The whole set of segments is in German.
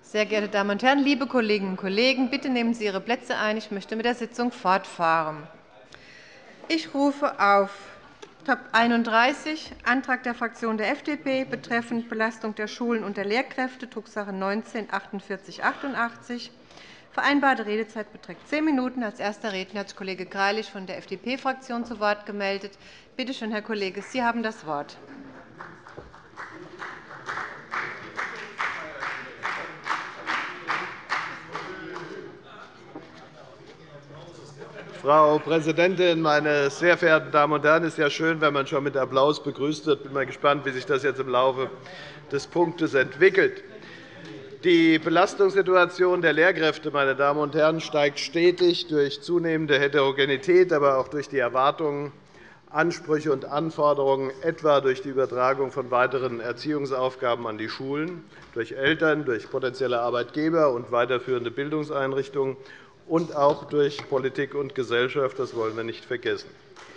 Sehr geehrte Damen und Herren, liebe Kolleginnen und Kollegen, bitte nehmen Sie Ihre Plätze ein. Ich möchte mit der Sitzung fortfahren. Ich rufe auf Top 31, Antrag der Fraktion der FDP betreffend Belastung der Schulen und der Lehrkräfte, Drucksache 19-4888. Vereinbarte Redezeit beträgt 10 Minuten. Als erster Redner hat sich Kollege Greilich von der FDP-Fraktion zu Wort gemeldet. Bitte schön, Herr Kollege, Sie haben das Wort. Frau Präsidentin, meine sehr verehrten Damen und Herren! Es ist ja schön, wenn man schon mit Applaus begrüßt wird. Ich bin mal gespannt, wie sich das jetzt im Laufe des Punktes entwickelt. Die Belastungssituation der Lehrkräfte, meine Damen und Herren, steigt stetig durch zunehmende Heterogenität, aber auch durch die Erwartungen, Ansprüche und Anforderungen, etwa durch die Übertragung von weiteren Erziehungsaufgaben an die Schulen, durch Eltern, durch potenzielle Arbeitgeber und weiterführende Bildungseinrichtungen und auch durch Politik und Gesellschaft. Das wollen wir nicht vergessen.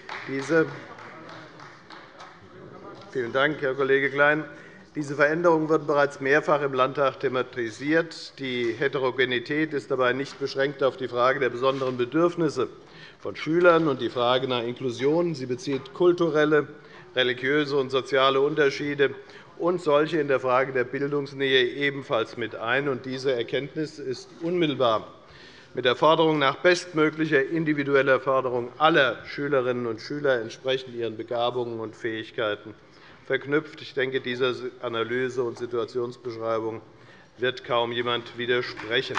Vielen Dank, Herr Kollege Klein. Diese Veränderungen wurden bereits mehrfach im Landtag thematisiert. Die Heterogenität ist dabei nicht beschränkt auf die Frage der besonderen Bedürfnisse von Schülern und die Frage nach Inklusion. Sie bezieht kulturelle, religiöse und soziale Unterschiede und solche in der Frage der Bildungsnähe ebenfalls mit ein. Diese Erkenntnis ist unmittelbar mit der Forderung nach bestmöglicher individueller Förderung aller Schülerinnen und Schüler entsprechend ihren Begabungen und Fähigkeiten verknüpft. Ich denke, dieser Analyse und Situationsbeschreibung wird kaum jemand widersprechen.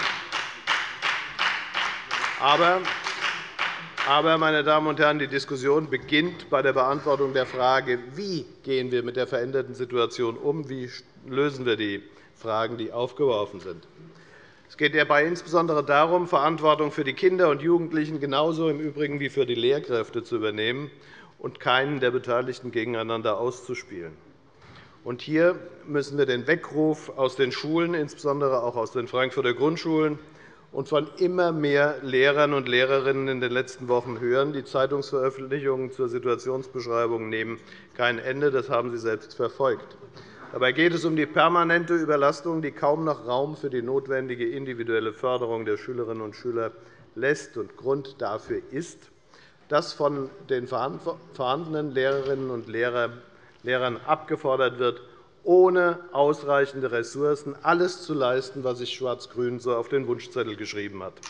Aber, meine Damen und Herren, die Diskussion beginnt bei der Beantwortung der Frage, wie gehen wir mit der veränderten Situation um, wie lösen wir die Fragen, die aufgeworfen sind. Es geht dabei insbesondere darum, Verantwortung für die Kinder und Jugendlichen genauso im Übrigen wie für die Lehrkräfte zu übernehmen und keinen der Beteiligten gegeneinander auszuspielen. Hier müssen wir den Weckruf aus den Schulen, insbesondere auch aus den Frankfurter Grundschulen, und von immer mehr Lehrern und Lehrerinnen in den letzten Wochen hören. Die Zeitungsveröffentlichungen zur Situationsbeschreibung nehmen kein Ende. Das haben Sie selbst verfolgt. Dabei geht es um die permanente Überlastung, die kaum noch Raum für die notwendige individuelle Förderung der Schülerinnen und Schüler lässt. Grund dafür ist, dass von den vorhandenen Lehrerinnen und Lehrern abgefordert wird, ohne ausreichende Ressourcen alles zu leisten, was sich Schwarz-Grün so auf den Wunschzettel geschrieben hat.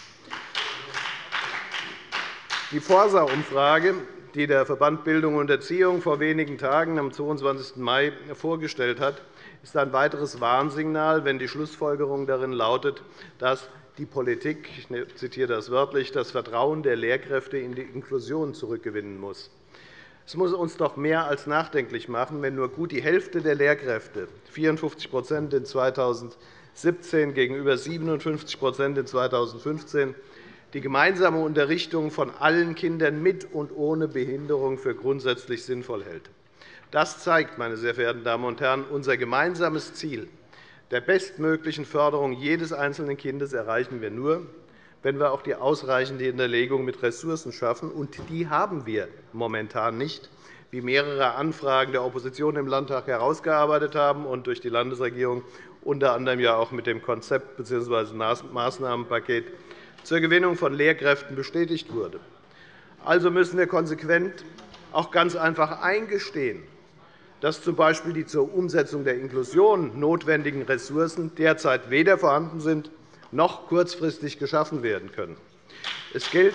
Die Forsa-Umfrage, die der Verband Bildung und Erziehung vor wenigen Tagen am 22. Mai vorgestellt hat, ist ein weiteres Warnsignal, wenn die Schlussfolgerung darin lautet, dass die Politik, ich zitiere das wörtlich, das Vertrauen der Lehrkräfte in die Inklusion zurückgewinnen muss. Es muss uns doch mehr als nachdenklich machen, wenn nur gut die Hälfte der Lehrkräfte, 54 in 2017 gegenüber 57 in 2015, die gemeinsame Unterrichtung von allen Kindern mit und ohne Behinderung für grundsätzlich sinnvoll hält. Das zeigt, meine sehr verehrten Damen und Herren, unser gemeinsames Ziel der bestmöglichen Förderung jedes einzelnen Kindes erreichen wir nur, wenn wir auch die ausreichende Hinterlegung mit Ressourcen schaffen. Und die haben wir momentan nicht, wie mehrere Anfragen der Opposition im Landtag herausgearbeitet haben und durch die Landesregierung unter anderem ja auch mit dem Konzept bzw. Maßnahmenpaket zur Gewinnung von Lehrkräften bestätigt wurde. Also müssen wir konsequent auch ganz einfach eingestehen, dass z. B. die zur Umsetzung der Inklusion notwendigen Ressourcen derzeit weder vorhanden sind noch kurzfristig geschaffen werden können. Es gilt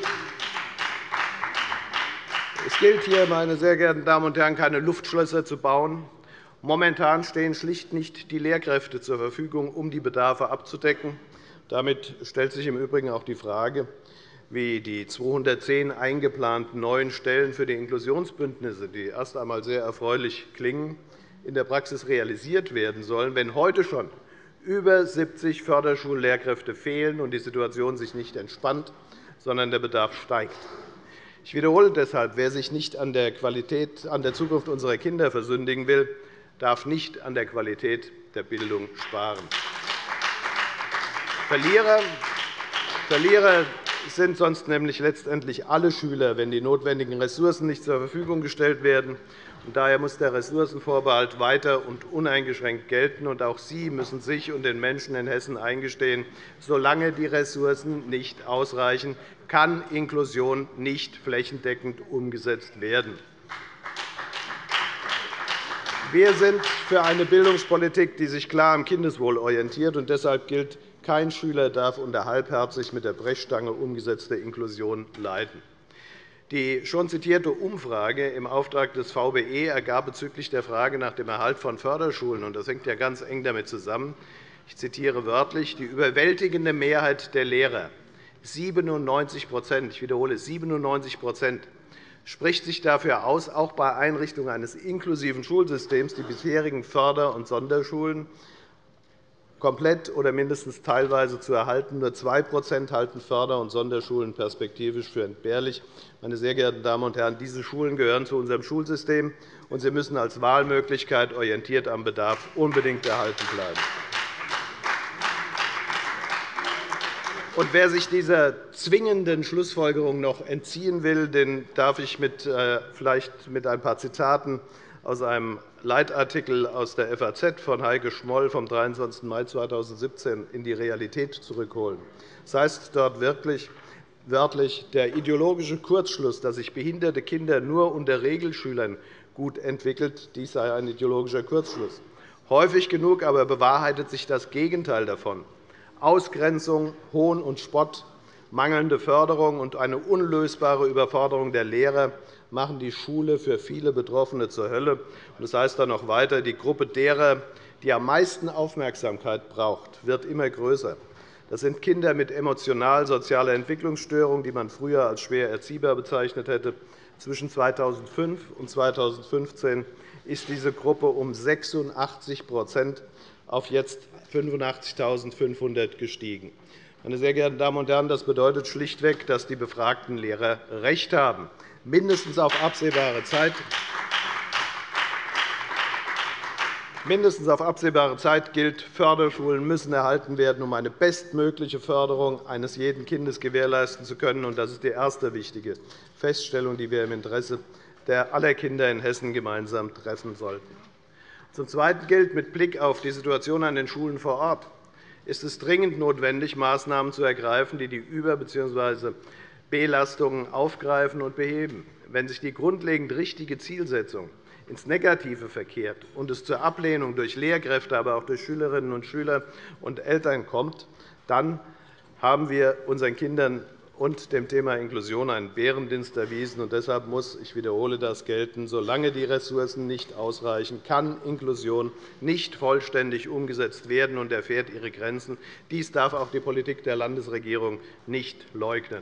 hier, meine sehr geehrten Damen und Herren, keine Luftschlösser zu bauen. Momentan stehen schlicht nicht die Lehrkräfte zur Verfügung, um die Bedarfe abzudecken. Damit stellt sich im Übrigen auch die Frage, wie die 210 eingeplanten neuen Stellen für die Inklusionsbündnisse, die erst einmal sehr erfreulich klingen, in der Praxis realisiert werden sollen, wenn heute schon über 70 Förderschullehrkräfte fehlen und die Situation sich nicht entspannt, sondern der Bedarf steigt. Ich wiederhole deshalb, wer sich nicht an der Zukunft unserer Kinder versündigen will, darf nicht an der Qualität der Bildung sparen. Verlierer sind sonst nämlich letztendlich alle Schüler, wenn die notwendigen Ressourcen nicht zur Verfügung gestellt werden. Daher muss der Ressourcenvorbehalt weiter und uneingeschränkt gelten. Auch Sie müssen sich und den Menschen in Hessen eingestehen, solange die Ressourcen nicht ausreichen, kann Inklusion nicht flächendeckend umgesetzt werden. Wir sind für eine Bildungspolitik, die sich klar am Kindeswohl orientiert. Deshalb gilt, kein Schüler darf unter halbherzig mit der Brechstange umgesetzte Inklusion leiden. Die schon zitierte Umfrage im Auftrag des VBE ergab bezüglich der Frage nach dem Erhalt von Förderschulen, und das hängt ja ganz eng damit zusammen, ich zitiere wörtlich, die überwältigende Mehrheit der Lehrer, 97 %, ich wiederhole 97 %, spricht sich dafür aus, auch bei Einrichtung eines inklusiven Schulsystems die bisherigen Förder- und Sonderschulen komplett oder mindestens teilweise zu erhalten. Nur 2 % halten Förder- und Sonderschulen perspektivisch für entbehrlich. Meine sehr geehrten Damen und Herren, diese Schulen gehören zu unserem Schulsystem, und sie müssen als Wahlmöglichkeit orientiert am Bedarf unbedingt erhalten bleiben. Und wer sich dieser zwingenden Schlussfolgerung noch entziehen will, den darf ich vielleicht mit ein paar Zitaten aus einem Leitartikel aus der FAZ von Heike Schmoll vom 23. Mai 2017 in die Realität zurückholen. Das heißt dort wirklich wörtlich, der ideologische Kurzschluss, dass sich behinderte Kinder nur unter Regelschülern gut entwickelt, dies sei ein ideologischer Kurzschluss. Häufig genug aber bewahrheitet sich das Gegenteil davon. Ausgrenzung, Hohn und Spott, mangelnde Förderung und eine unlösbare Überforderung der Lehrer machen die Schule für viele Betroffene zur Hölle. Das heißt dann noch weiter, die Gruppe derer, die am meisten Aufmerksamkeit braucht, wird immer größer. Das sind Kinder mit emotional-sozialer Entwicklungsstörung, die man früher als schwer erziehbar bezeichnet hätte. Zwischen 2005 und 2015 ist diese Gruppe um 86 % auf jetzt 85.500 gestiegen. Meine sehr geehrten Damen und Herren, das bedeutet schlichtweg, dass die befragten Lehrer recht haben. Mindestens auf absehbare Zeit gilt, Förderschulen müssen erhalten werden, um eine bestmögliche Förderung eines jeden Kindes gewährleisten zu können. Das ist die erste wichtige Feststellung, die wir im Interesse aller Kinder in Hessen gemeinsam treffen sollten. Zum Zweiten gilt, mit Blick auf die Situation an den Schulen vor Ort ist es dringend notwendig, Maßnahmen zu ergreifen, die die Über- bzw. Belastungen aufgreifen und beheben. Wenn sich die grundlegend richtige Zielsetzung ins Negative verkehrt und es zur Ablehnung durch Lehrkräfte, aber auch durch Schülerinnen und Schüler und Eltern kommt, dann haben wir unseren Kindern und dem Thema Inklusion einen Bärendienst erwiesen. Deshalb muss, ich wiederhole das, gelten, solange die Ressourcen nicht ausreichen, kann Inklusion nicht vollständig umgesetzt werden und erfährt ihre Grenzen. Dies darf auch die Politik der Landesregierung nicht leugnen.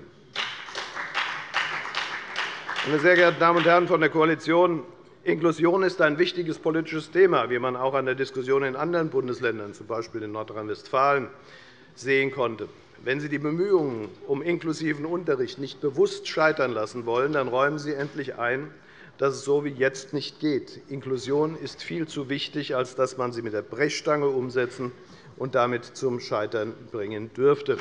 Meine sehr geehrten Damen und Herren von der Koalition, Inklusion ist ein wichtiges politisches Thema, wie man auch an der Diskussion in anderen Bundesländern, z. B. in Nordrhein-Westfalen, sehen konnte. Wenn Sie die Bemühungen um inklusiven Unterricht nicht bewusst scheitern lassen wollen, dann räumen Sie endlich ein, dass es so wie jetzt nicht geht. Inklusion ist viel zu wichtig, als dass man sie mit der Brechstange umsetzen und damit zum Scheitern bringen dürfte.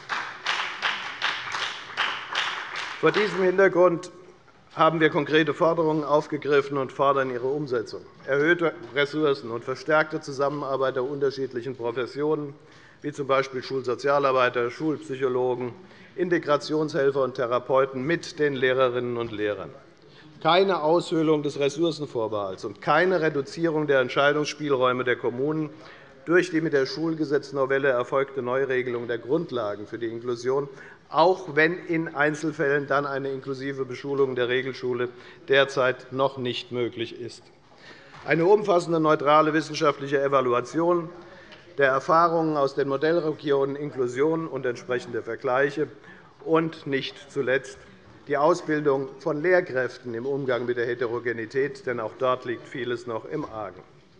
Vor diesem Hintergrund haben wir konkrete Forderungen aufgegriffen und fordern ihre Umsetzung. Erhöhte Ressourcen und verstärkte Zusammenarbeit der unterschiedlichen Professionen, wie z. B. Schulsozialarbeiter, Schulpsychologen, Integrationshelfer und Therapeuten mit den Lehrerinnen und Lehrern. Keine Aushöhlung des Ressourcenvorbehalts und keine Reduzierung der Entscheidungsspielräume der Kommunen durch die mit der Schulgesetznovelle erfolgte Neuregelung der Grundlagen für die Inklusion, auch wenn in Einzelfällen dann eine inklusive Beschulung der Regelschule derzeit noch nicht möglich ist. Eine umfassende, neutrale wissenschaftliche Evaluation der Erfahrungen aus den Modellregionen Inklusion und entsprechende Vergleiche und nicht zuletzt die Ausbildung von Lehrkräften im Umgang mit der Heterogenität, denn auch dort liegt vieles noch im Argen.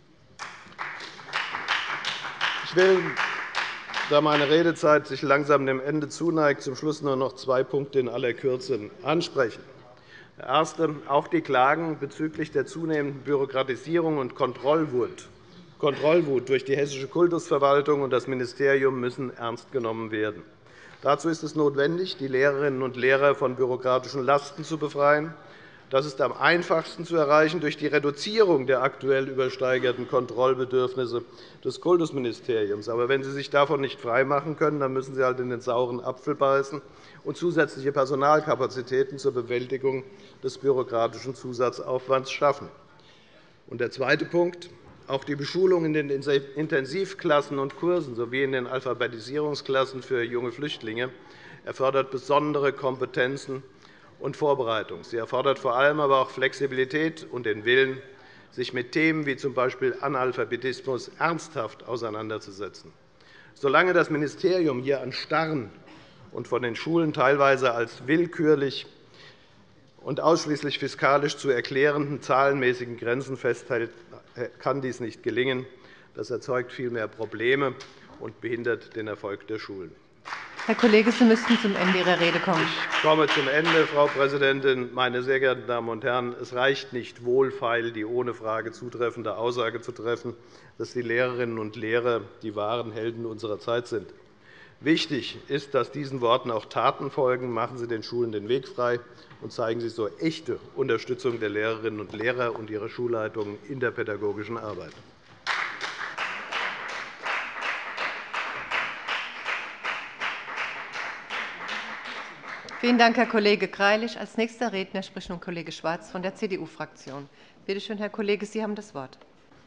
Ich will, da meine Redezeit sich langsam dem Ende zuneigt, zum Schluss nur noch 2 Punkte in aller Kürze ansprechen. Der erste. Auch die Klagen bezüglich der zunehmenden Bürokratisierung und Kontrollwut durch die Hessische Kultusverwaltung und das Ministerium müssen ernst genommen werden. Dazu ist es notwendig, die Lehrerinnen und Lehrer von bürokratischen Lasten zu befreien. Das ist am einfachsten zu erreichen durch die Reduzierung der aktuell übersteigerten Kontrollbedürfnisse des Kultusministeriums. Aber wenn Sie sich davon nicht freimachen können, dann müssen Sie halt in den sauren Apfel beißen und zusätzliche Personalkapazitäten zur Bewältigung des bürokratischen Zusatzaufwands schaffen. Und der zweite Punkt. Auch die Beschulung in den Intensivklassen und Kursen sowie in den Alphabetisierungsklassen für junge Flüchtlinge erfordert besondere Kompetenzen und Vorbereitung. Sie erfordert vor allem aber auch Flexibilität und den Willen, sich mit Themen wie z. B. Analphabetismus ernsthaft auseinanderzusetzen. Solange das Ministerium hier an starren und von den Schulen teilweise als willkürlich und ausschließlich fiskalisch zu erklärenden zahlenmäßigen Grenzen festhält, kann dies nicht gelingen. Das erzeugt vielmehr Probleme und behindert den Erfolg der Schulen. Herr Kollege, Sie müssten zum Ende Ihrer Rede kommen. Ich komme zum Ende, Frau Präsidentin. Meine sehr geehrten Damen und Herren, es reicht nicht wohlfeil, die ohne Frage zutreffende Aussage zu treffen, dass die Lehrerinnen und Lehrer die wahren Helden unserer Zeit sind. Wichtig ist, dass diesen Worten auch Taten folgen. Machen Sie den Schulen den Weg frei und zeigen Sie so echte Unterstützung der Lehrerinnen und Lehrer und ihrer Schulleitungen in der pädagogischen Arbeit. Vielen Dank, Herr Kollege Greilich. Als nächster Redner spricht nun Kollege Schwarz von der CDU-Fraktion. Bitte schön, Herr Kollege, Sie haben das Wort.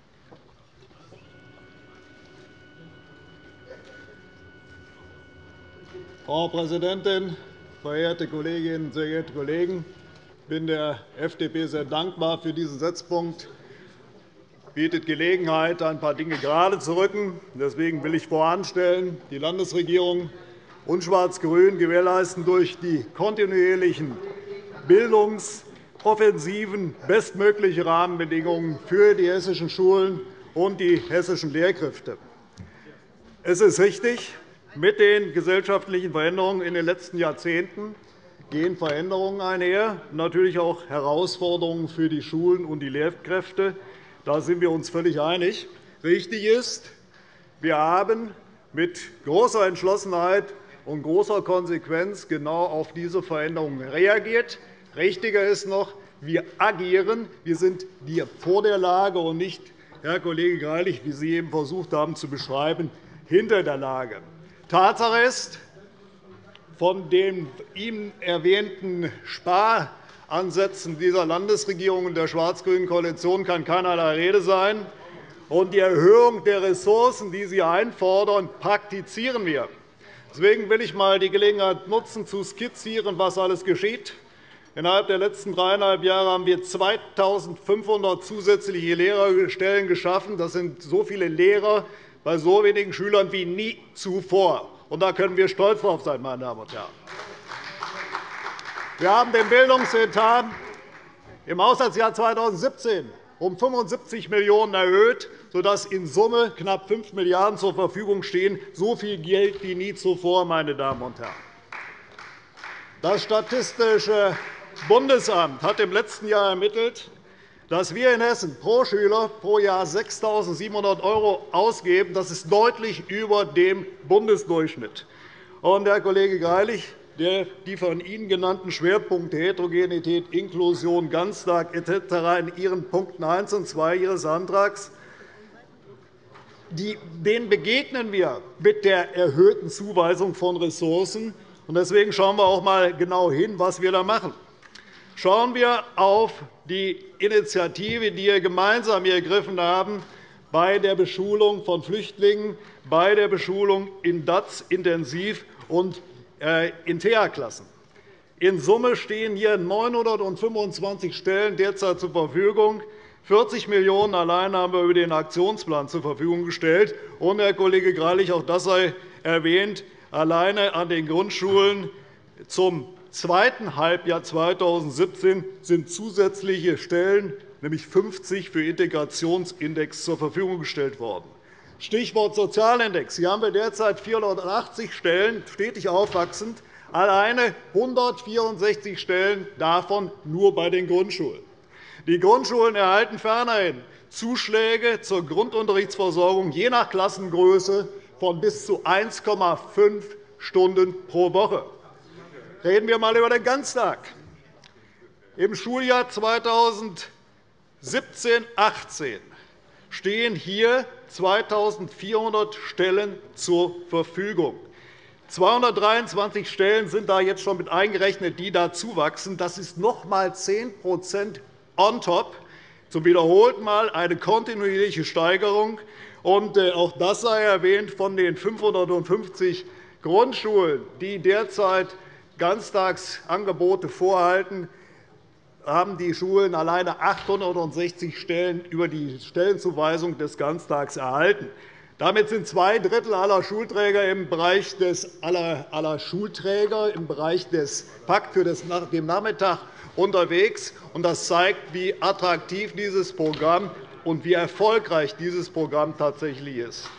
Frau Präsidentin, verehrte Kolleginnen, sehr geehrte Kollegen! Ich bin der FDP sehr dankbar für diesen Setzpunkt. Es bietet Gelegenheit, ein paar Dinge gerade zu rücken. Deswegen will ich voranstellen, die Landesregierung und Schwarz-Grün gewährleisten durch die kontinuierlichen Bildungsoffensiven bestmögliche Rahmenbedingungen für die hessischen Schulen und die hessischen Lehrkräfte. Es ist richtig, mit den gesellschaftlichen Veränderungen in den letzten Jahrzehnten gehen Veränderungen einher, natürlich auch Herausforderungen für die Schulen und die Lehrkräfte. Da sind wir uns völlig einig. Richtig ist, wir haben mit großer Entschlossenheit und großer Konsequenz genau auf diese Veränderungen reagiert. Richtiger ist noch, wir agieren. Wir sind vor der Lage und nicht, Herr Kollege Greilich, wie Sie eben versucht haben zu beschreiben, hinter der Lage. Tatsache ist, von den Ihnen erwähnten Sparansätzen dieser Landesregierung und der schwarz-grünen Koalition kann keinerlei Rede sein. Und die Erhöhung der Ressourcen, die Sie einfordern, praktizieren wir. Deswegen will ich einmal die Gelegenheit nutzen, zu skizzieren, was alles geschieht. Innerhalb der letzten 3,5 Jahre haben wir 2.500 zusätzliche Lehrerstellen geschaffen. Das sind so viele Lehrer bei so wenigen Schülern wie nie zuvor. Und da können wir stolz drauf sein, meine Damen und Herren. Wir haben den Bildungsetat im Haushaltsjahr 2017 um 75 Millionen € erhöht, sodass in Summe knapp 5 Milliarden € zur Verfügung stehen. So viel Geld wie nie zuvor, meine Damen und Herren. Das Statistische Bundesamt hat im letzten Jahr ermittelt, dass wir in Hessen pro Schüler pro Jahr 6.700 € ausgeben. Das ist deutlich über dem Bundesdurchschnitt. Und, Herr Kollege Greilich, die von Ihnen genannten Schwerpunkte Heterogenität, Inklusion, Ganztag etc. in Ihren Punkten 1 und 2 Ihres Antrags, denen begegnen wir mit der erhöhten Zuweisung von Ressourcen. Deswegen schauen wir auch einmal genau hin, was wir da machen. Schauen wir auf die Initiative, die wir gemeinsam ergriffen haben bei der Beschulung von Flüchtlingen, bei der Beschulung in DAZ, Intensiv- und in TH-Klassen. In Summe stehen hier 925 Stellen derzeit zur Verfügung. 40 Millionen € allein haben wir über den Aktionsplan zur Verfügung gestellt. Und, Herr Kollege Greilich, auch das sei erwähnt, alleine an den Grundschulen zum zweiten Halbjahr 2017 sind zusätzliche Stellen, nämlich 50 für Integrationsindex, zur Verfügung gestellt worden. Stichwort Sozialindex. Hier haben wir derzeit 480 Stellen, stetig aufwachsend, alleine 164 Stellen davon nur bei den Grundschulen. Die Grundschulen erhalten fernerhin Zuschläge zur Grundunterrichtsversorgung je nach Klassengröße von bis zu 1,5 Stunden pro Woche. Reden wir einmal über den Ganztag. Im Schuljahr 2017/18 stehen hier 2.400 Stellen zur Verfügung. 223 Stellen sind da jetzt schon mit eingerechnet, die dazuwachsen. Das ist noch einmal 10% on top. Zum wiederholten Mal eine kontinuierliche Steigerung. Und auch das sei erwähnt, von den 550 Grundschulen, die derzeit Ganztagsangebote vorhalten, haben die Schulen alleine 860 Stellen über die Stellenzuweisung des Ganztags erhalten. Damit sind 2 Drittel aller Schulträger im Bereich des Pakt für den Nachmittag unterwegs. Das zeigt, wie attraktiv dieses Programm und wie erfolgreich dieses Programm tatsächlich ist.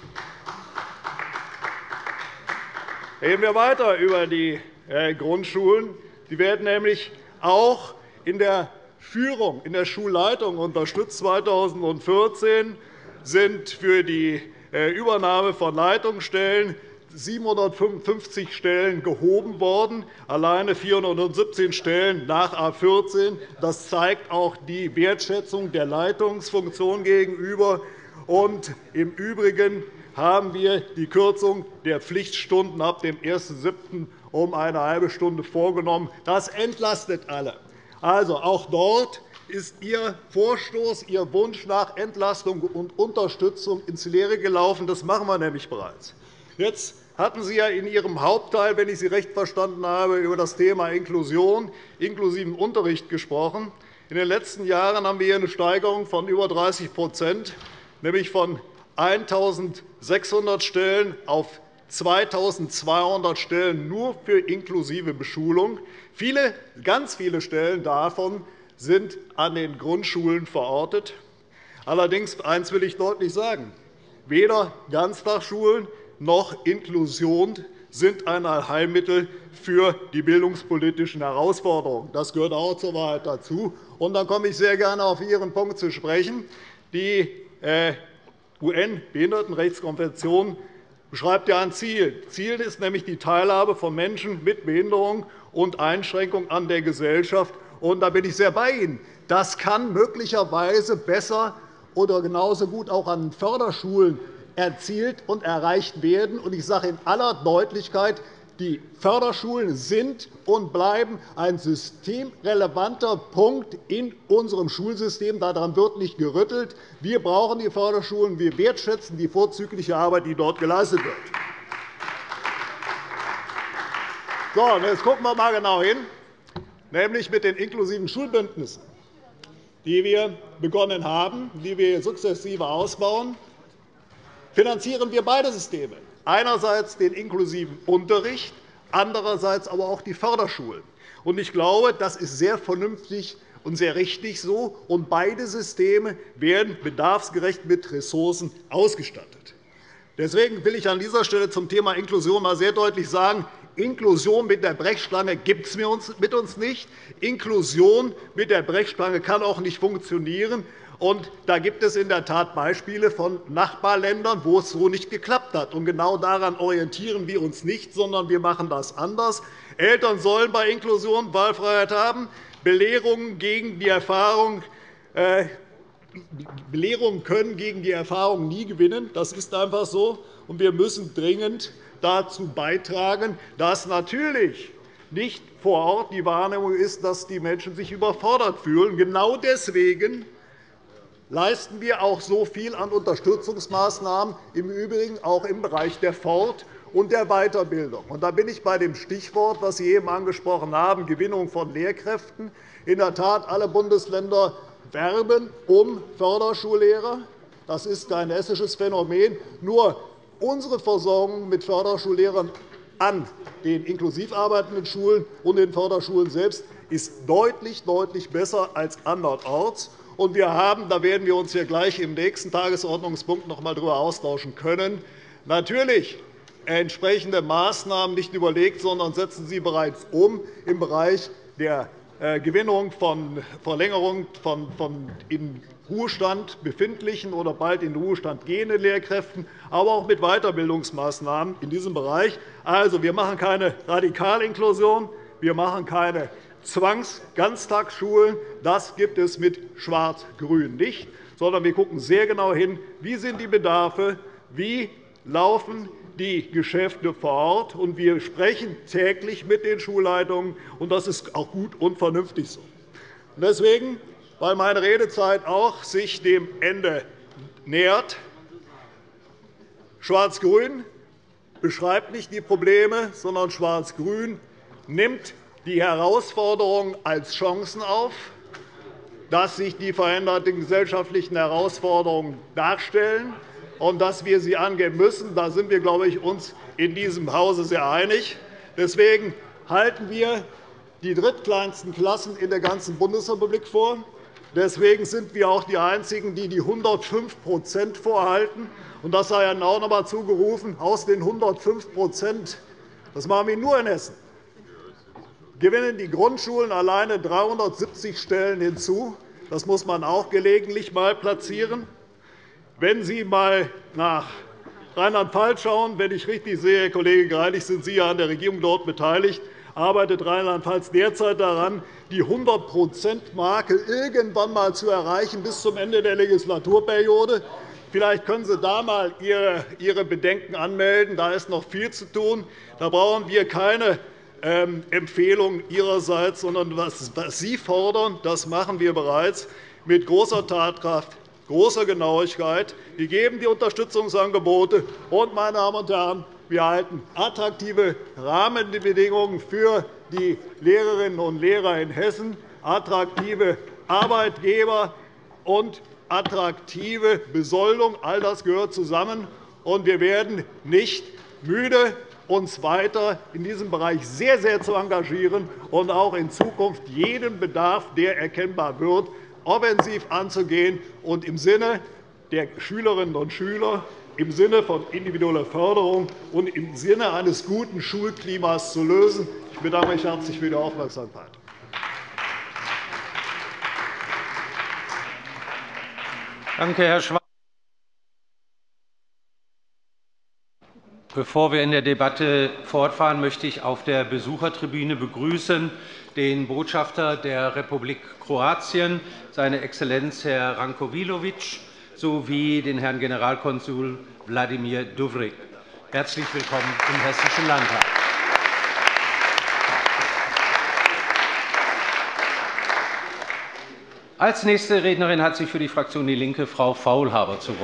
Reden wir weiter über die Grundschulen. Die werden nämlich auch in der Führung, in der Schulleitung unterstützt. 2014 sind für die Übernahme von Leitungsstellen 755 Stellen gehoben worden, alleine 417 Stellen nach A 14. Das zeigt auch die Wertschätzung der Leitungsfunktion gegenüber. Und im Übrigen haben wir die Kürzung der Pflichtstunden ab dem 1.7. um eine halbe Stunde vorgenommen. Das entlastet alle. Also, auch dort ist Ihr Vorstoß, Ihr Wunsch nach Entlastung und Unterstützung ins Leere gelaufen. Das machen wir nämlich bereits. Jetzt hatten Sie ja in Ihrem Hauptteil, wenn ich Sie recht verstanden habe, über das Thema Inklusion, inklusiven Unterricht gesprochen. In den letzten Jahren haben wir hier eine Steigerung von über 30%, nämlich von 1.600 Stellen auf 2.200 Stellen nur für inklusive Beschulung. Ganz viele Stellen davon sind an den Grundschulen verortet. Allerdings eines will ich deutlich sagen. Weder Ganztagsschulen noch Inklusion sind ein Allheilmittel für die bildungspolitischen Herausforderungen. Das gehört auch zur Wahrheit dazu. Und dann komme ich sehr gerne auf Ihren Punkt zu sprechen. Die UN-Behindertenrechtskonvention beschreibt ja ein Ziel. Ziel ist nämlich die Teilhabe von Menschen mit Behinderung und Einschränkung an der Gesellschaft. Und da bin ich sehr bei Ihnen. Das kann möglicherweise besser oder genauso gut auch an Förderschulen erzielt und erreicht werden. Ich sage in aller Deutlichkeit, die Förderschulen sind und bleiben ein systemrelevanter Punkt in unserem Schulsystem. Daran wird nicht gerüttelt. Wir brauchen die Förderschulen. Wir wertschätzen die vorzügliche Arbeit, die dort geleistet wird. So, jetzt schauen wir einmal genau hin, nämlich mit den inklusiven Schulbündnissen, die wir begonnen haben, die wir sukzessive ausbauen, finanzieren wir beide Systeme. Einerseits den inklusiven Unterricht, andererseits aber auch die Förderschulen. Ich glaube, das ist sehr vernünftig und sehr richtig so. Und beide Systeme werden bedarfsgerecht mit Ressourcen ausgestattet. Deswegen will ich an dieser Stelle zum Thema Inklusion einmal sehr deutlich sagen, Inklusion mit der Brechstange gibt es mit uns nicht. Inklusion mit der Brechstange kann auch nicht funktionieren. Und da gibt es in der Tat Beispiele von Nachbarländern, wo es so nicht geklappt hat. Und genau daran orientieren wir uns nicht, sondern wir machen das anders. Eltern sollen bei Inklusion Wahlfreiheit haben. Belehrungen können gegen die Erfahrung nie gewinnen. Das ist einfach so. Und wir müssen dringend dazu beitragen, dass natürlich nicht vor Ort die Wahrnehmung ist, dass die Menschen sich überfordert fühlen. Genau deswegen leisten wir auch so viel an Unterstützungsmaßnahmen, im Übrigen auch im Bereich der Fort- und der Weiterbildung. Da bin ich bei dem Stichwort, das Sie eben angesprochen haben, Gewinnung von Lehrkräften. In der Tat, alle Bundesländer werben um Förderschullehrer. Das ist kein hessisches Phänomen. Nur unsere Versorgung mit Förderschullehrern an den inklusiv arbeitenden Schulen und den Förderschulen selbst ist deutlich besser als andernorts. Und wir haben, da werden wir uns hier gleich im nächsten Tagesordnungspunkt noch einmal darüber austauschen können, natürlich entsprechende Maßnahmen nicht überlegt, sondern setzen sie bereits um im Bereich der Gewinnung von Verlängerung von in Ruhestand befindlichen oder bald in Ruhestand gehenden Lehrkräften, aber auch mit Weiterbildungsmaßnahmen in diesem Bereich. Also, wir machen keine Radikalinklusion, wir machen keine Zwangsganztagsschulen. Das gibt es mit Schwarz-Grün nicht, sondern wir schauen sehr genau hin, wie sind die Bedarfe, wie laufen die Geschäfte vor Ort. Und wir sprechen täglich mit den Schulleitungen, und das ist auch gut und vernünftig so. Deswegen, weil meine Redezeit auch sich dem Ende nähert, Schwarz-Grün beschreibt nicht die Probleme, sondern Schwarz-Grün nimmt die Herausforderungen als Chancen auf, dass sich die veränderten gesellschaftlichen Herausforderungen darstellen und dass wir sie angehen müssen. Da sind wir, glaube ich, uns in diesem Hause sehr einig. Deswegen halten wir die drittkleinsten Klassen in der ganzen Bundesrepublik vor. Deswegen sind wir auch die Einzigen, die 105 vorhalten. Und das sei Ihnen auch noch einmal zugerufen. Aus den 105 das machen wir nur in Hessen, gewinnen die Grundschulen alleine 370 Stellen hinzu. Das muss man auch gelegentlich einmal platzieren. Wenn Sie einmal nach Rheinland-Pfalz schauen, wenn ich richtig sehe, Herr Kollege Greilich, sind Sie ja an der Regierung dort beteiligt, arbeitet Rheinland-Pfalz derzeit daran, die 100-%-Marke irgendwann einmal zu erreichen bis zum Ende der Legislaturperiode. Vielleicht können Sie da einmal Ihre Bedenken anmelden. Da ist noch viel zu tun. Da brauchen wir keine Empfehlung Ihrerseits, sondern was Sie fordern, das machen wir bereits mit großer Tatkraft, großer Genauigkeit. Wir geben die Unterstützungsangebote. Und, meine Damen und Herren, wir halten attraktive Rahmenbedingungen für die Lehrerinnen und Lehrer in Hessen, attraktive Arbeitgeber und attraktive Besoldung. All das gehört zusammen. Und wir werden nicht müde, uns weiter in diesem Bereich sehr, sehr zu engagieren und auch in Zukunft jeden Bedarf, der erkennbar wird, offensiv anzugehen und im Sinne der Schülerinnen und Schüler, im Sinne von individueller Förderung und im Sinne eines guten Schulklimas zu lösen. Ich bedanke mich herzlich für die Aufmerksamkeit. Danke, Herr Schwarz. Bevor wir in der Debatte fortfahren, möchte ich auf der Besuchertribüne begrüßen den Botschafter der Republik Kroatien, seine Exzellenz Herr Rankovilovic, sowie den Herrn Generalkonsul Wladimir Duvrik. Herzlich willkommen im Hessischen Landtag. Als nächste Rednerin hat sich für die Fraktion DIE LINKE Frau Faulhaber zu Wort.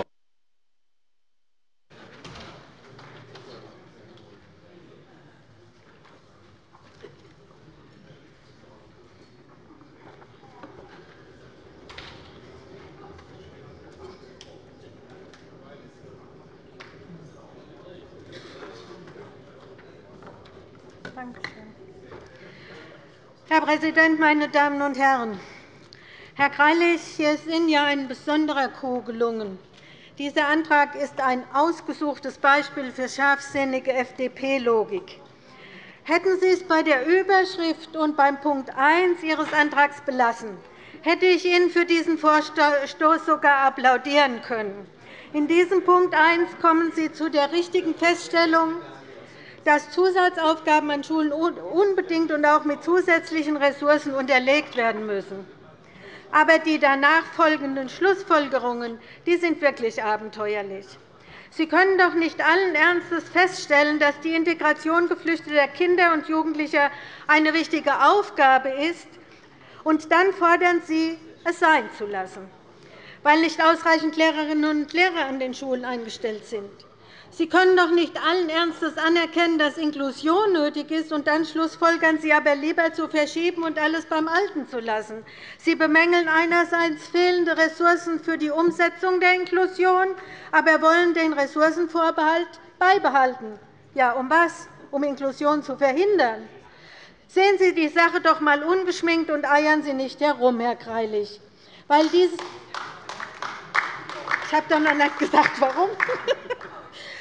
Herr Präsident, meine Damen und Herren! Herr Greilich, hier ist Ihnen ja ein besonderer Coup gelungen. Dieser Antrag ist ein ausgesuchtes Beispiel für scharfsinnige FDP-Logik. Hätten Sie es bei der Überschrift und beim Punkt 1 Ihres Antrags belassen, hätte ich Ihnen für diesen Vorstoß sogar applaudieren können. In diesem Punkt 1 kommen Sie zu der richtigen Feststellung, dass Zusatzaufgaben an Schulen unbedingt und auch mit zusätzlichen Ressourcen unterlegt werden müssen. Aber die danach folgenden Schlussfolgerungen sind wirklich abenteuerlich. Sie können doch nicht allen Ernstes feststellen, dass die Integration geflüchteter Kinder und Jugendlicher eine wichtige Aufgabe ist, und dann fordern Sie, es sein zu lassen, weil nicht ausreichend Lehrerinnen und Lehrer an den Schulen eingestellt sind. Sie können doch nicht allen Ernstes anerkennen, dass Inklusion nötig ist, und dann schlussfolgern Sie aber lieber zu verschieben und alles beim Alten zu lassen. Sie bemängeln einerseits fehlende Ressourcen für die Umsetzung der Inklusion, aber wollen den Ressourcenvorbehalt beibehalten. Ja, um was? Um Inklusion zu verhindern. Sehen Sie die Sache doch einmal ungeschminkt und eiern Sie nicht herum, Herr Greilich. Weil ich habe doch noch nicht gesagt, warum.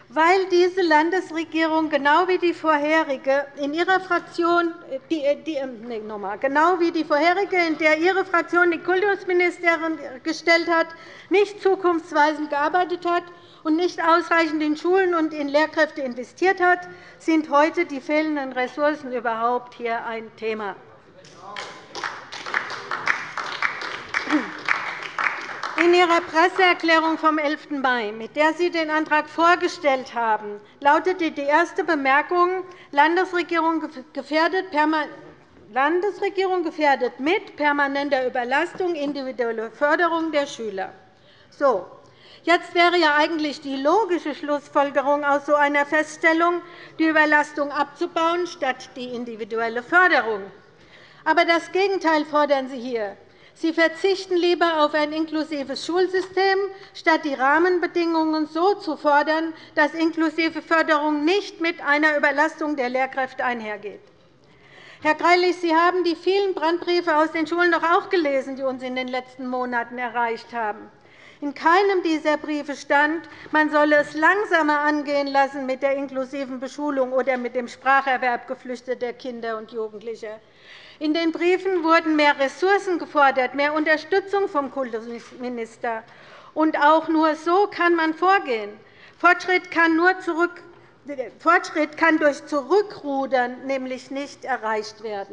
weil diese Landesregierung genau wie die vorherige in ihrer Fraktion, genau wie die vorherige, in der Ihre Fraktion die Kultusministerin gestellt hat, nicht zukunftsweisend gearbeitet hat und nicht ausreichend in Schulen und in Lehrkräfte investiert hat, sind heute die fehlenden Ressourcen überhaupt hier ein Thema. In Ihrer Presseerklärung vom 11. Mai, mit der Sie den Antrag vorgestellt haben, lautete die erste Bemerkung, Landesregierung gefährdet mit permanenter Überlastung individuelle Förderung der Schüler. So, jetzt wäre ja eigentlich die logische Schlussfolgerung aus so einer Feststellung, die Überlastung abzubauen statt die individuelle Förderung. Aber das Gegenteil fordern Sie hier. Sie verzichten lieber auf ein inklusives Schulsystem, statt die Rahmenbedingungen so zu fordern, dass inklusive Förderung nicht mit einer Überlastung der Lehrkräfte einhergeht. Herr Greilich, Sie haben die vielen Brandbriefe aus den Schulen doch auch gelesen, die uns in den letzten Monaten erreicht haben. In keinem dieser Briefe stand, man solle es langsamer angehen lassen mit der inklusiven Beschulung oder mit dem Spracherwerb geflüchteter Kinder und Jugendlicher. In den Briefen wurden mehr Ressourcen gefordert, mehr Unterstützung vom Kultusminister. Und auch nur so kann man vorgehen. Fortschritt kann durch Zurückrudern nämlich nicht erreicht werden.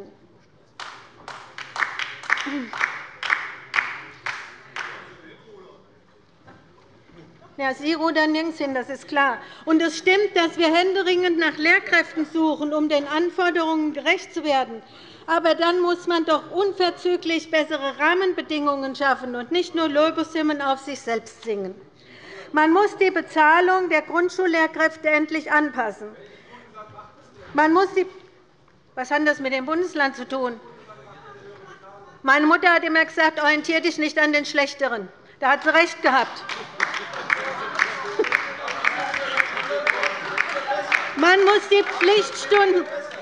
Ja, Sie rudern nirgends hin, das ist klar. Und es stimmt, dass wir händeringend nach Lehrkräften suchen, um den Anforderungen gerecht zu werden. Aber dann muss man doch unverzüglich bessere Rahmenbedingungen schaffen und nicht nur Lobeshymnen auf sich selbst singen. Man muss die Bezahlung der Grundschullehrkräfte endlich anpassen. Was hat das mit dem Bundesland zu tun? Meine Mutter hat immer gesagt, orientiere dich nicht an den Schlechteren. Da hat sie recht gehabt. Man muss die Pflichtstunden.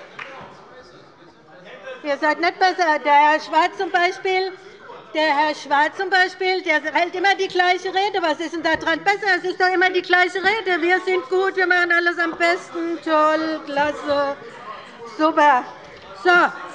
Ihr seid nicht besser. Der Herr Schwarz zum Beispiel, der hält immer die gleiche Rede. Was ist denn daran besser? Es ist doch immer die gleiche Rede. Wir sind gut, wir machen alles am besten. Toll, klasse, super. So.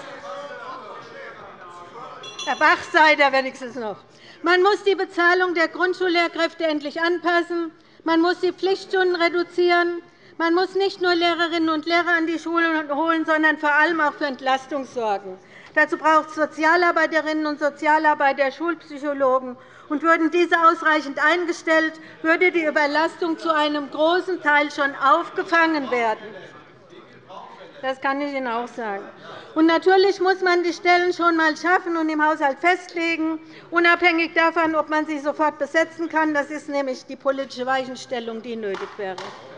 Herr Bach seid ihr wenigstens noch. Man muss die Bezahlung der Grundschullehrkräfte endlich anpassen. Man muss die Pflichtstunden reduzieren. Man muss nicht nur Lehrerinnen und Lehrer an die Schulen holen, sondern vor allem auch für Entlastung sorgen. Dazu braucht es Sozialarbeiterinnen und Sozialarbeiter, Schulpsychologen. Und würden diese ausreichend eingestellt, würde die Überlastung zu einem großen Teil schon aufgefangen werden. Das kann ich Ihnen auch sagen. Und natürlich muss man die Stellen schon einmal schaffen und im Haushalt festlegen, unabhängig davon, ob man sie sofort besetzen kann. Das ist nämlich die politische Weichenstellung, die nötig wäre.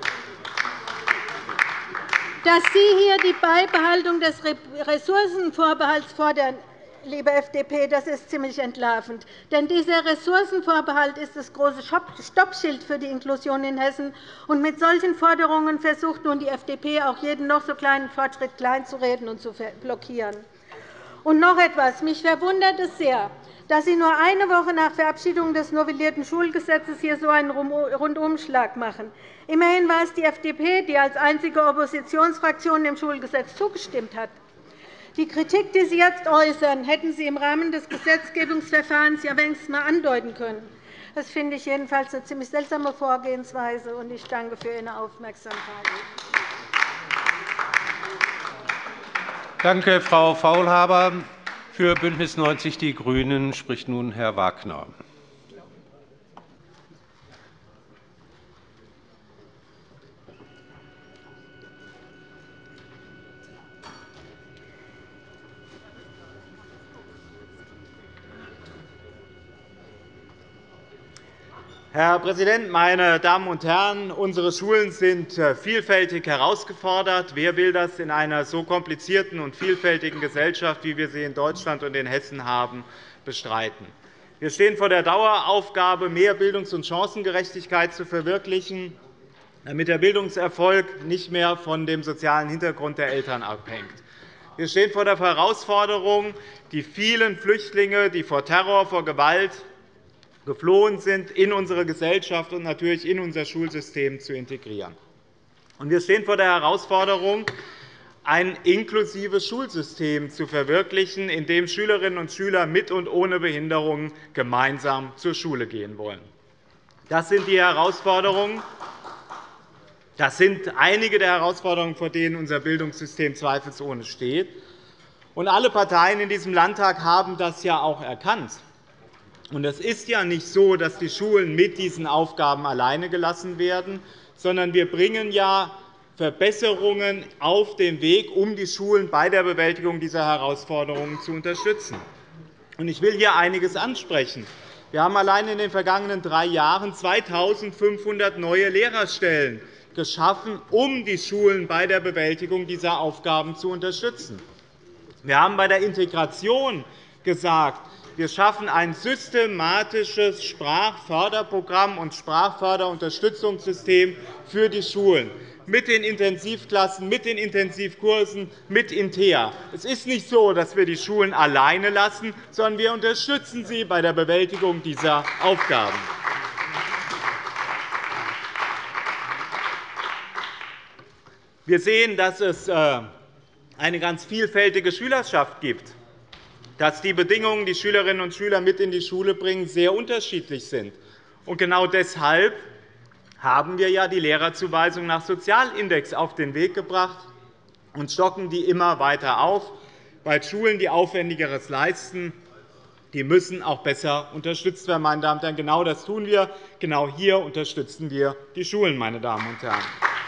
Dass Sie hier die Beibehaltung des Ressourcenvorbehalts fordern, liebe FDP, das ist ziemlich entlarvend. Denn dieser Ressourcenvorbehalt ist das große Stoppschild für die Inklusion in Hessen. Und mit solchen Forderungen versucht nun die FDP, auch jeden noch so kleinen Fortschritt kleinzureden und zu blockieren. Und noch etwas. Mich verwundert es sehr, dass Sie nur eine Woche nach Verabschiedung des novellierten Schulgesetzes hier so einen Rundumschlag machen. Immerhin war es die FDP, die als einzige Oppositionsfraktion dem Schulgesetz zugestimmt hat. Die Kritik, die Sie jetzt äußern, hätten Sie im Rahmen des Gesetzgebungsverfahrens ja wenigstens einmal andeuten können. Das finde ich jedenfalls eine ziemlich seltsame Vorgehensweise, und ich danke für Ihre Aufmerksamkeit. Danke, Frau Faulhaber. Für BÜNDNIS 90 die GRÜNEN spricht nun Herr Wagner. Herr Präsident, meine Damen und Herren! Unsere Schulen sind vielfältig herausgefordert. Wer will das in einer so komplizierten und vielfältigen Gesellschaft, wie wir sie in Deutschland und in Hessen haben, bestreiten? Wir stehen vor der Daueraufgabe, mehr Bildungs- und Chancengerechtigkeit zu verwirklichen, damit der Bildungserfolg nicht mehr von dem sozialen Hintergrund der Eltern abhängt. Wir stehen vor der Herausforderung, die vielen Flüchtlinge, die vor Terror, vor Gewalt geflohen sind, in unsere Gesellschaft und natürlich in unser Schulsystem zu integrieren. Wir stehen vor der Herausforderung, ein inklusives Schulsystem zu verwirklichen, in dem Schülerinnen und Schüler mit und ohne Behinderungen gemeinsam zur Schule gehen wollen. Das sind die Herausforderungen. Das sind einige der Herausforderungen, vor denen unser Bildungssystem zweifelsohne steht. Und alle Parteien in diesem Landtag haben das ja auch erkannt. Und es ist ja nicht so, dass die Schulen mit diesen Aufgaben alleine gelassen werden, sondern wir bringen ja Verbesserungen auf den Weg, um die Schulen bei der Bewältigung dieser Herausforderungen zu unterstützen. Ich will hier einiges ansprechen. Wir haben allein in den vergangenen 3 Jahren 2.500 neue Lehrerstellen geschaffen, um die Schulen bei der Bewältigung dieser Aufgaben zu unterstützen. Wir haben bei der Integration gesagt, wir schaffen ein systematisches Sprachförderprogramm und Sprachförderunterstützungssystem für die Schulen mit den Intensivklassen, mit den Intensivkursen, mit Intea. Es ist nicht so, dass wir die Schulen alleine lassen, sondern wir unterstützen sie bei der Bewältigung dieser Aufgaben. Wir sehen, dass es eine ganz vielfältige Schülerschaft gibt, dass die Bedingungen, die Schülerinnen und Schüler mit in die Schule bringen, sehr unterschiedlich sind. Und genau deshalb haben wir ja die Lehrerzuweisung nach Sozialindex auf den Weg gebracht und stocken die immer weiter auf, weil Schulen, die Aufwendigeres leisten, die müssen auch besser unterstützt werden. Meine Damen und Herren. Genau das tun wir. Genau hier unterstützen wir die Schulen. Meine Damen und Herren.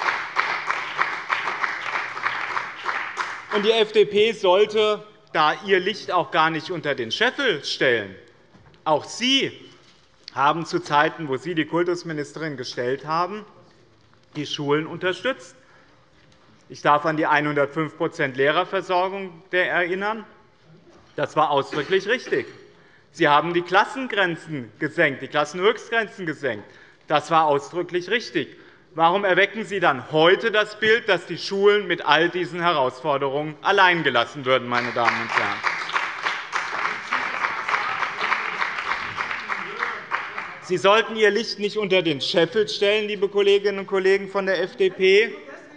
Und die FDP sollte da ihr Licht auch gar nicht unter den Scheffel stellen. Auch Sie haben zu Zeiten, wo Sie die Kultusministerin gestellt haben, die Schulen unterstützt. Ich darf an die 105% Lehrerversorgung erinnern. Das war ausdrücklich richtig. Sie haben die Klassengrenzen gesenkt, die Klassenhöchstgrenzen gesenkt. Das war ausdrücklich richtig. Warum erwecken Sie dann heute das Bild, dass die Schulen mit all diesen Herausforderungen allein gelassen würden, meine Damen und Herren? Sie sollten Ihr Licht nicht unter den Scheffel stellen, liebe Kolleginnen und Kollegen von der FDP.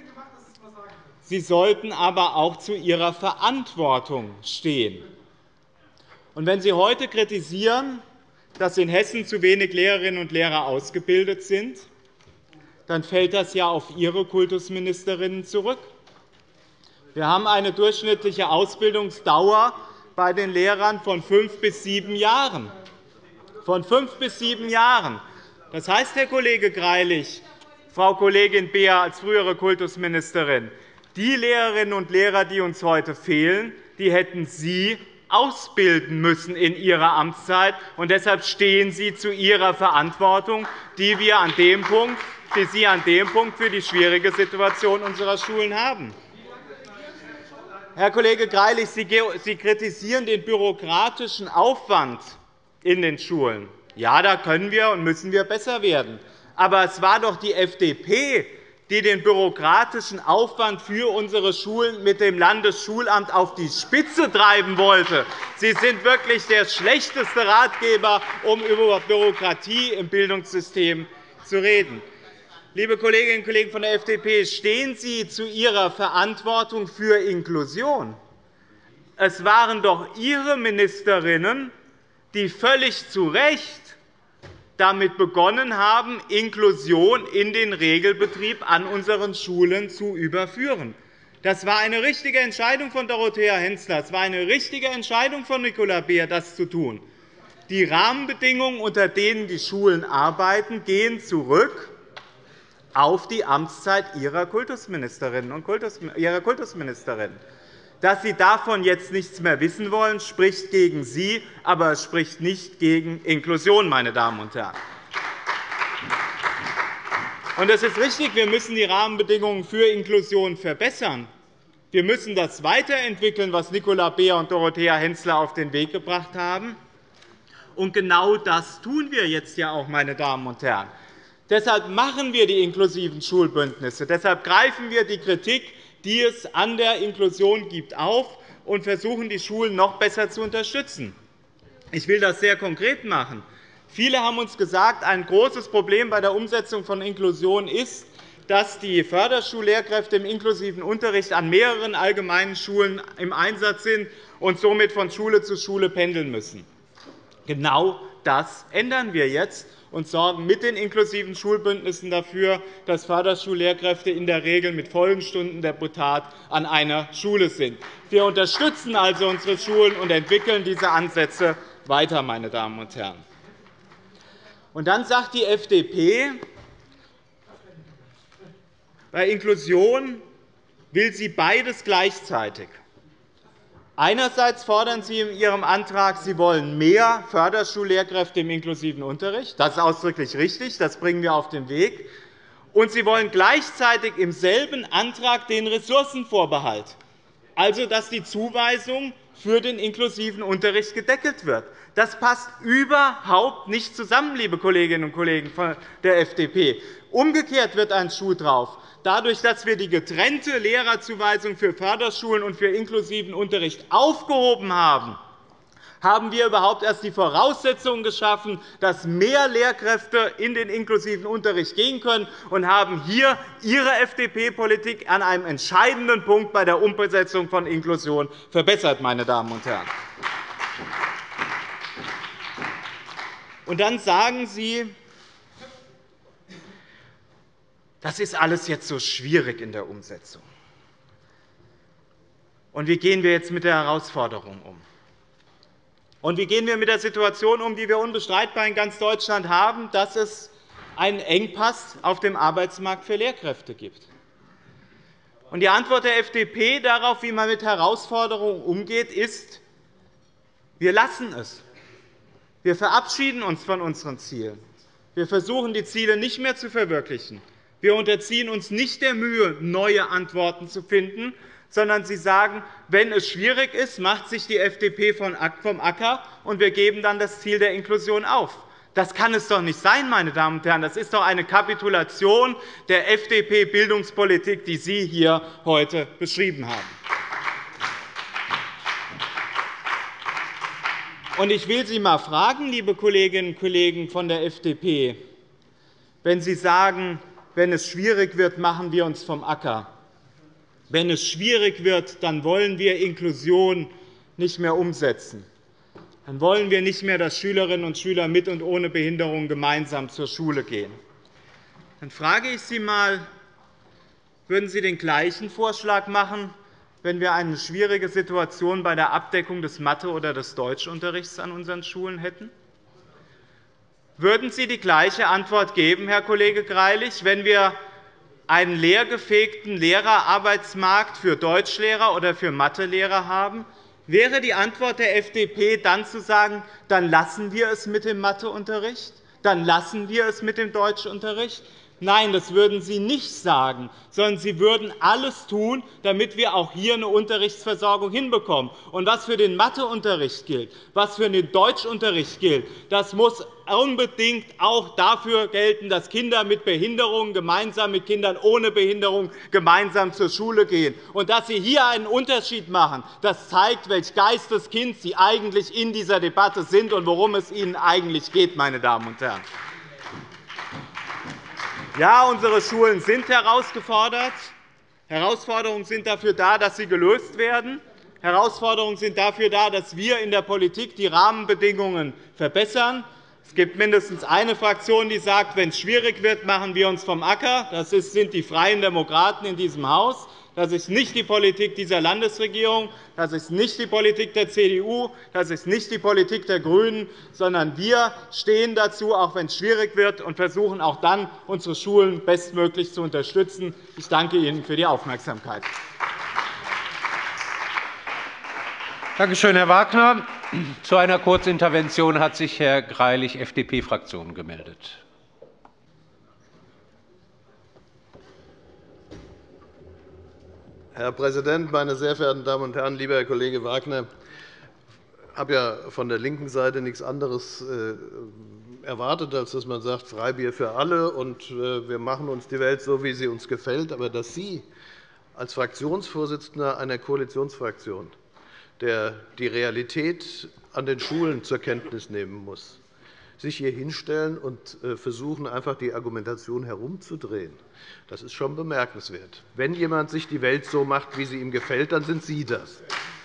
Sie sollten aber auch zu Ihrer Verantwortung stehen. Und wenn Sie heute kritisieren, dass in Hessen zu wenig Lehrerinnen und Lehrer ausgebildet sind, dann fällt das ja auf Ihre Kultusministerinnen zurück. Wir haben eine durchschnittliche Ausbildungsdauer bei den Lehrern von 5 bis 7 Jahren. Von 5 bis 7 Jahren. Das heißt, Herr Kollege Greilich, Frau Kollegin Beer als frühere Kultusministerin, die Lehrerinnen und Lehrer, die uns heute fehlen, die hätten Sie ausbilden müssen in Ihrer Amtszeit. Und deshalb stehen Sie zu Ihrer Verantwortung, die Sie an dem Punkt für die schwierige Situation unserer Schulen haben. Herr Kollege Greilich, Sie kritisieren den bürokratischen Aufwand in den Schulen. Ja, da können wir und müssen wir besser werden. Aber es war doch die FDP, die den bürokratischen Aufwand für unsere Schulen mit dem Landesschulamt auf die Spitze treiben wollte. Sie sind wirklich der schlechteste Ratgeber, um über Bürokratie im Bildungssystem zu reden. Liebe Kolleginnen und Kollegen von der FDP, stehen Sie zu Ihrer Verantwortung für Inklusion? Es waren doch Ihre Ministerinnen, die völlig zu Recht damit begonnen haben, Inklusion in den Regelbetrieb an unseren Schulen zu überführen. Das war eine richtige Entscheidung von Dorothea Hensler. Es war eine richtige Entscheidung von Nicola Beer, das zu tun. Die Rahmenbedingungen, unter denen die Schulen arbeiten, gehen zurück auf die Amtszeit Ihrer Kultusministerinnen und Ihrer Kultusministerin. Dass Sie davon jetzt nichts mehr wissen wollen, spricht gegen Sie, aber es spricht nicht gegen Inklusion, meine Damen und Herren. Und es ist richtig, wir müssen die Rahmenbedingungen für Inklusion verbessern. Wir müssen das weiterentwickeln, was Nicola Beer und Dorothea Hensler auf den Weg gebracht haben. Und genau das tun wir jetzt ja auch, meine Damen und Herren. Deshalb machen wir die inklusiven Schulbündnisse. Deshalb greifen wir die Kritik, die es an der Inklusion gibt, auf und versuchen, die Schulen noch besser zu unterstützen. Ich will das sehr konkret machen. Viele haben uns gesagt, ein großes Problem bei der Umsetzung von Inklusion ist, dass die Förderschullehrkräfte im inklusiven Unterricht an mehreren allgemeinen Schulen im Einsatz sind und somit von Schule zu Schule pendeln müssen. Genau das ändern wir jetzt und sorgen mit den inklusiven Schulbündnissen dafür, dass Förderschullehrkräfte in der Regel mit vollen Stundendeputat an einer Schule sind. Wir unterstützen also unsere Schulen und entwickeln diese Ansätze weiter, meine Damen und Herren. Und dann sagt die FDP, bei Inklusion will sie beides gleichzeitig. Einerseits fordern Sie in Ihrem Antrag, Sie wollen mehr Förderschullehrkräfte im inklusiven Unterricht. Das ist ausdrücklich richtig, das bringen wir auf den Weg. Und Sie wollen gleichzeitig im selben Antrag den Ressourcenvorbehalt, also dass die Zuweisung für den inklusiven Unterricht gedeckelt wird. Das passt überhaupt nicht zusammen, liebe Kolleginnen und Kollegen von der FDP. Umgekehrt wird ein Schuh drauf. Dadurch, dass wir die getrennte Lehrerzuweisung für Förderschulen und für inklusiven Unterricht aufgehoben haben, haben wir überhaupt erst die Voraussetzungen geschaffen, dass mehr Lehrkräfte in den inklusiven Unterricht gehen können, und haben hier Ihre FDP-Politik an einem entscheidenden Punkt bei der Umsetzung von Inklusion verbessert, meine Damen und Herren. Und dann sagen Sie, das ist alles jetzt so schwierig in der Umsetzung. Und wie gehen wir jetzt mit der Herausforderung um? Und wie gehen wir mit der Situation um, die wir unbestreitbar in ganz Deutschland haben, dass es einen Engpass auf dem Arbeitsmarkt für Lehrkräfte gibt? Und die Antwort der FDP darauf, wie man mit Herausforderungen umgeht, ist, wir lassen es. Wir verabschieden uns von unseren Zielen. Wir versuchen, die Ziele nicht mehr zu verwirklichen. Wir unterziehen uns nicht der Mühe, neue Antworten zu finden, sondern Sie sagen, wenn es schwierig ist, macht sich die FDP vom Acker, und wir geben dann das Ziel der Inklusion auf. Das kann es doch nicht sein, meine Damen und Herren. Das ist doch eine Kapitulation der FDP-Bildungspolitik, die Sie hier heute beschrieben haben. Und ich will Sie einmal fragen, liebe Kolleginnen und Kollegen von der FDP, wenn Sie sagen, wenn es schwierig wird, machen wir uns vom Acker. Wenn es schwierig wird, dann wollen wir Inklusion nicht mehr umsetzen. Dann wollen wir nicht mehr, dass Schülerinnen und Schüler mit und ohne Behinderung gemeinsam zur Schule gehen. Dann frage ich Sie einmal, würden Sie den gleichen Vorschlag machen, wenn wir eine schwierige Situation bei der Abdeckung des Mathe- oder des Deutschunterrichts an unseren Schulen hätten? Würden Sie die gleiche Antwort geben, Herr Kollege Greilich, wenn wir einen leergefegten Lehrerarbeitsmarkt für Deutschlehrer oder für Mathelehrer haben? Wäre die Antwort der FDP dann zu sagen, dann lassen wir es mit dem Matheunterricht, dann lassen wir es mit dem Deutschunterricht? Nein, das würden Sie nicht sagen, sondern Sie würden alles tun, damit wir auch hier eine Unterrichtsversorgung hinbekommen. Und was für den Matheunterricht gilt, was für den Deutschunterricht gilt, das muss unbedingt auch dafür gelten, dass Kinder mit Behinderungen gemeinsam mit Kindern ohne Behinderung gemeinsam zur Schule gehen. Und dass Sie hier einen Unterschied machen, das zeigt, welch Geisteskind Sie eigentlich in dieser Debatte sind und worum es Ihnen eigentlich geht, meine Damen und Herren. Ja, unsere Schulen sind herausgefordert. Herausforderungen sind dafür da, dass sie gelöst werden. Herausforderungen sind dafür da, dass wir in der Politik die Rahmenbedingungen verbessern. Es gibt mindestens eine Fraktion, die sagt, wenn es schwierig wird, machen wir uns vom Acker. Das sind die Freien Demokraten in diesem Haus. Das ist nicht die Politik dieser Landesregierung, das ist nicht die Politik der CDU, das ist nicht die Politik der GRÜNEN, sondern wir stehen dazu, auch wenn es schwierig wird, und versuchen auch dann, unsere Schulen bestmöglich zu unterstützen. Ich danke Ihnen für die Aufmerksamkeit. Danke schön, Herr Wagner. Zu einer Kurzintervention hat sich Herr Greilich, FDP-Fraktion, gemeldet. Herr Präsident, meine sehr verehrten Damen und Herren! Lieber Herr Kollege Wagner, ich habe ja von der linken Seite nichts anderes erwartet, als dass man sagt, Freibier für alle, und wir machen uns die Welt so, wie sie uns gefällt. Aber dass Sie als Fraktionsvorsitzender einer Koalitionsfraktion, der die Realität an den Schulen zur Kenntnis nehmen muss, sich hier hinstellen und versuchen, einfach die Argumentation herumzudrehen. Das ist schon bemerkenswert. Wenn jemand sich die Welt so macht, wie sie ihm gefällt, dann sind Sie das.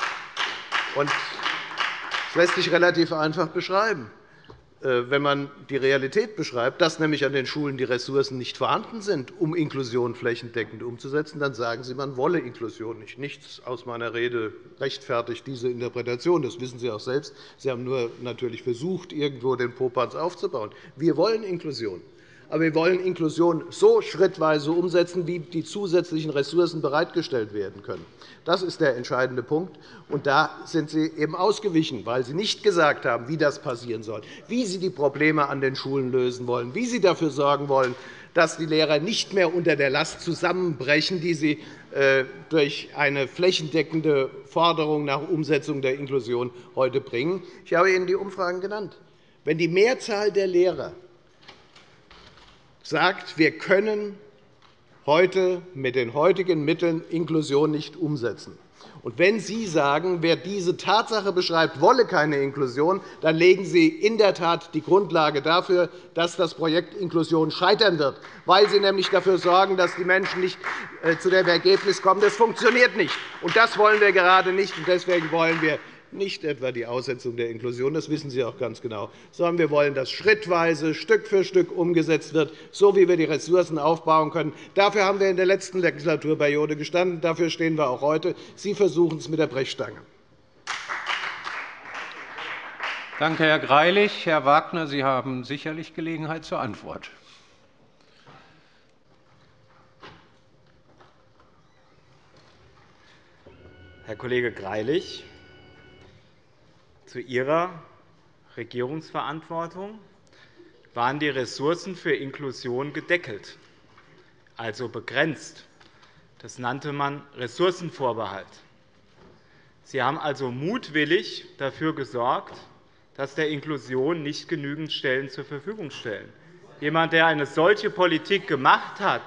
Das lässt sich relativ einfach beschreiben. Wenn man die Realität beschreibt, dass nämlich an den Schulen die Ressourcen nicht vorhanden sind, um Inklusion flächendeckend umzusetzen, dann sagen Sie, man wolle Inklusion nicht. Nichts aus meiner Rede rechtfertigt diese Interpretation. Das wissen Sie auch selbst. Sie haben nur natürlich versucht, irgendwo den Popanz aufzubauen. Wir wollen Inklusion. Aber wir wollen Inklusion so schrittweise umsetzen, wie die zusätzlichen Ressourcen bereitgestellt werden können. Das ist der entscheidende Punkt. Und da sind Sie eben ausgewichen, weil Sie nicht gesagt haben, wie das passieren soll, wie Sie die Probleme an den Schulen lösen wollen, wie Sie dafür sorgen wollen, dass die Lehrer nicht mehr unter der Last zusammenbrechen, die sie durch eine flächendeckende Forderung nach Umsetzung der Inklusion heute bringen. Ich habe Ihnen die Umfragen genannt. Wenn die Mehrzahl der Lehrer sagt, wir können heute mit den heutigen Mitteln Inklusion nicht umsetzen. Und wenn Sie sagen, wer diese Tatsache beschreibt, wolle keine Inklusion, dann legen Sie in der Tat die Grundlage dafür, dass das Projekt Inklusion scheitern wird, weil Sie nämlich dafür sorgen, dass die Menschen nicht zu dem Ergebnis kommen, das funktioniert nicht. Und das wollen wir gerade nicht. Und deswegen wollen wir nicht etwa die Aussetzung der Inklusion, das wissen Sie auch ganz genau, sondern wir wollen, dass schrittweise, Stück für Stück umgesetzt wird, so wie wir die Ressourcen aufbauen können. Dafür haben wir in der letzten Legislaturperiode gestanden. Dafür stehen wir auch heute. Sie versuchen es mit der Brechstange. Danke, Herr Greilich. Herr Wagner, Sie haben sicherlich Gelegenheit zur Antwort. Herr Kollege Greilich, zu Ihrer Regierungsverantwortung waren die Ressourcen für Inklusion gedeckelt, also begrenzt. Das nannte man Ressourcenvorbehalt. Sie haben also mutwillig dafür gesorgt, dass der Inklusion nicht genügend Stellen zur Verfügung stellen. Jemand, der eine solche Politik gemacht hat,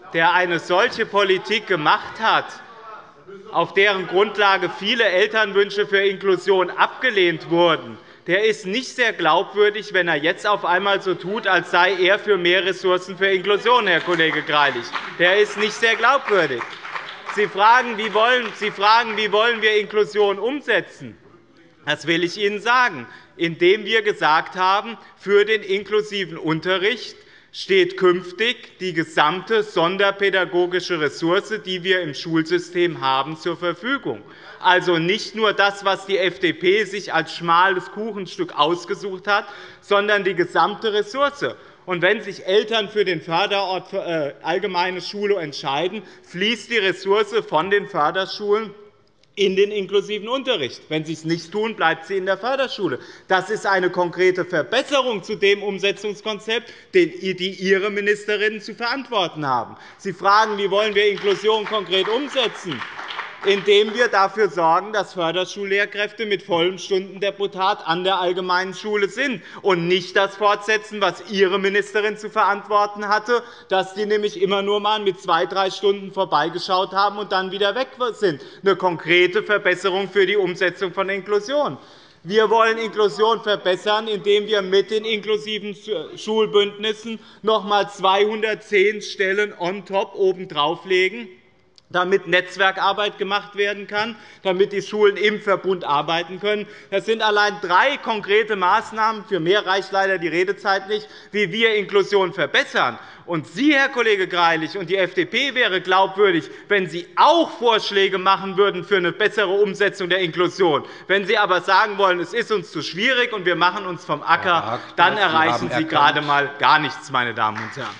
auf deren Grundlage viele Elternwünsche für Inklusion abgelehnt wurden, der ist nicht sehr glaubwürdig, wenn er jetzt auf einmal so tut, als sei er für mehr Ressourcen für Inklusion, Herr Kollege Greilich. Der ist nicht sehr glaubwürdig. Sie fragen, wie wollen wir Inklusion umsetzen? Das will ich Ihnen sagen, indem wir gesagt haben, für den inklusiven Unterricht steht künftig die gesamte sonderpädagogische Ressource, die wir im Schulsystem haben, zur Verfügung. Also nicht nur das, was die FDP sich als schmales Kuchenstück ausgesucht hat, sondern die gesamte Ressource. Und wenn sich Eltern für den Förderort allgemeine Schule entscheiden, fließt die Ressource von den Förderschulen in den inklusiven Unterricht. Wenn Sie es nicht tun, bleibt sie in der Förderschule. Das ist eine konkrete Verbesserung zu dem Umsetzungskonzept, das Ihre Ministerinnen zu verantworten haben. Sie fragen, wie wollen wir Inklusion konkret umsetzen? Indem wir dafür sorgen, dass Förderschullehrkräfte mit vollem Stundendeputat an der allgemeinen Schule sind und nicht das fortsetzen, was Ihre Ministerin zu verantworten hatte, dass die nämlich immer nur einmal mit 2, 3 Stunden vorbeigeschaut haben und dann wieder weg sind. Eine konkrete Verbesserung für die Umsetzung von Inklusion. Wir wollen Inklusion verbessern, indem wir mit den inklusiven Schulbündnissen noch einmal 210 Stellen on top obendrauf legen, damit Netzwerkarbeit gemacht werden kann, damit die Schulen im Verbund arbeiten können. Das sind allein 3 konkrete Maßnahmen, für mehr reicht leider die Redezeit nicht, wie wir Inklusion verbessern. Und Sie, Herr Kollege Greilich, und die FDP wäre glaubwürdig, wenn Sie auch Vorschläge machen würden für eine bessere Umsetzung der Inklusion. Wenn Sie aber sagen wollen, es ist uns zu schwierig und wir machen uns vom Acker, dann erreichen Sie gerade einmal gar nichts, meine Damen und Herren.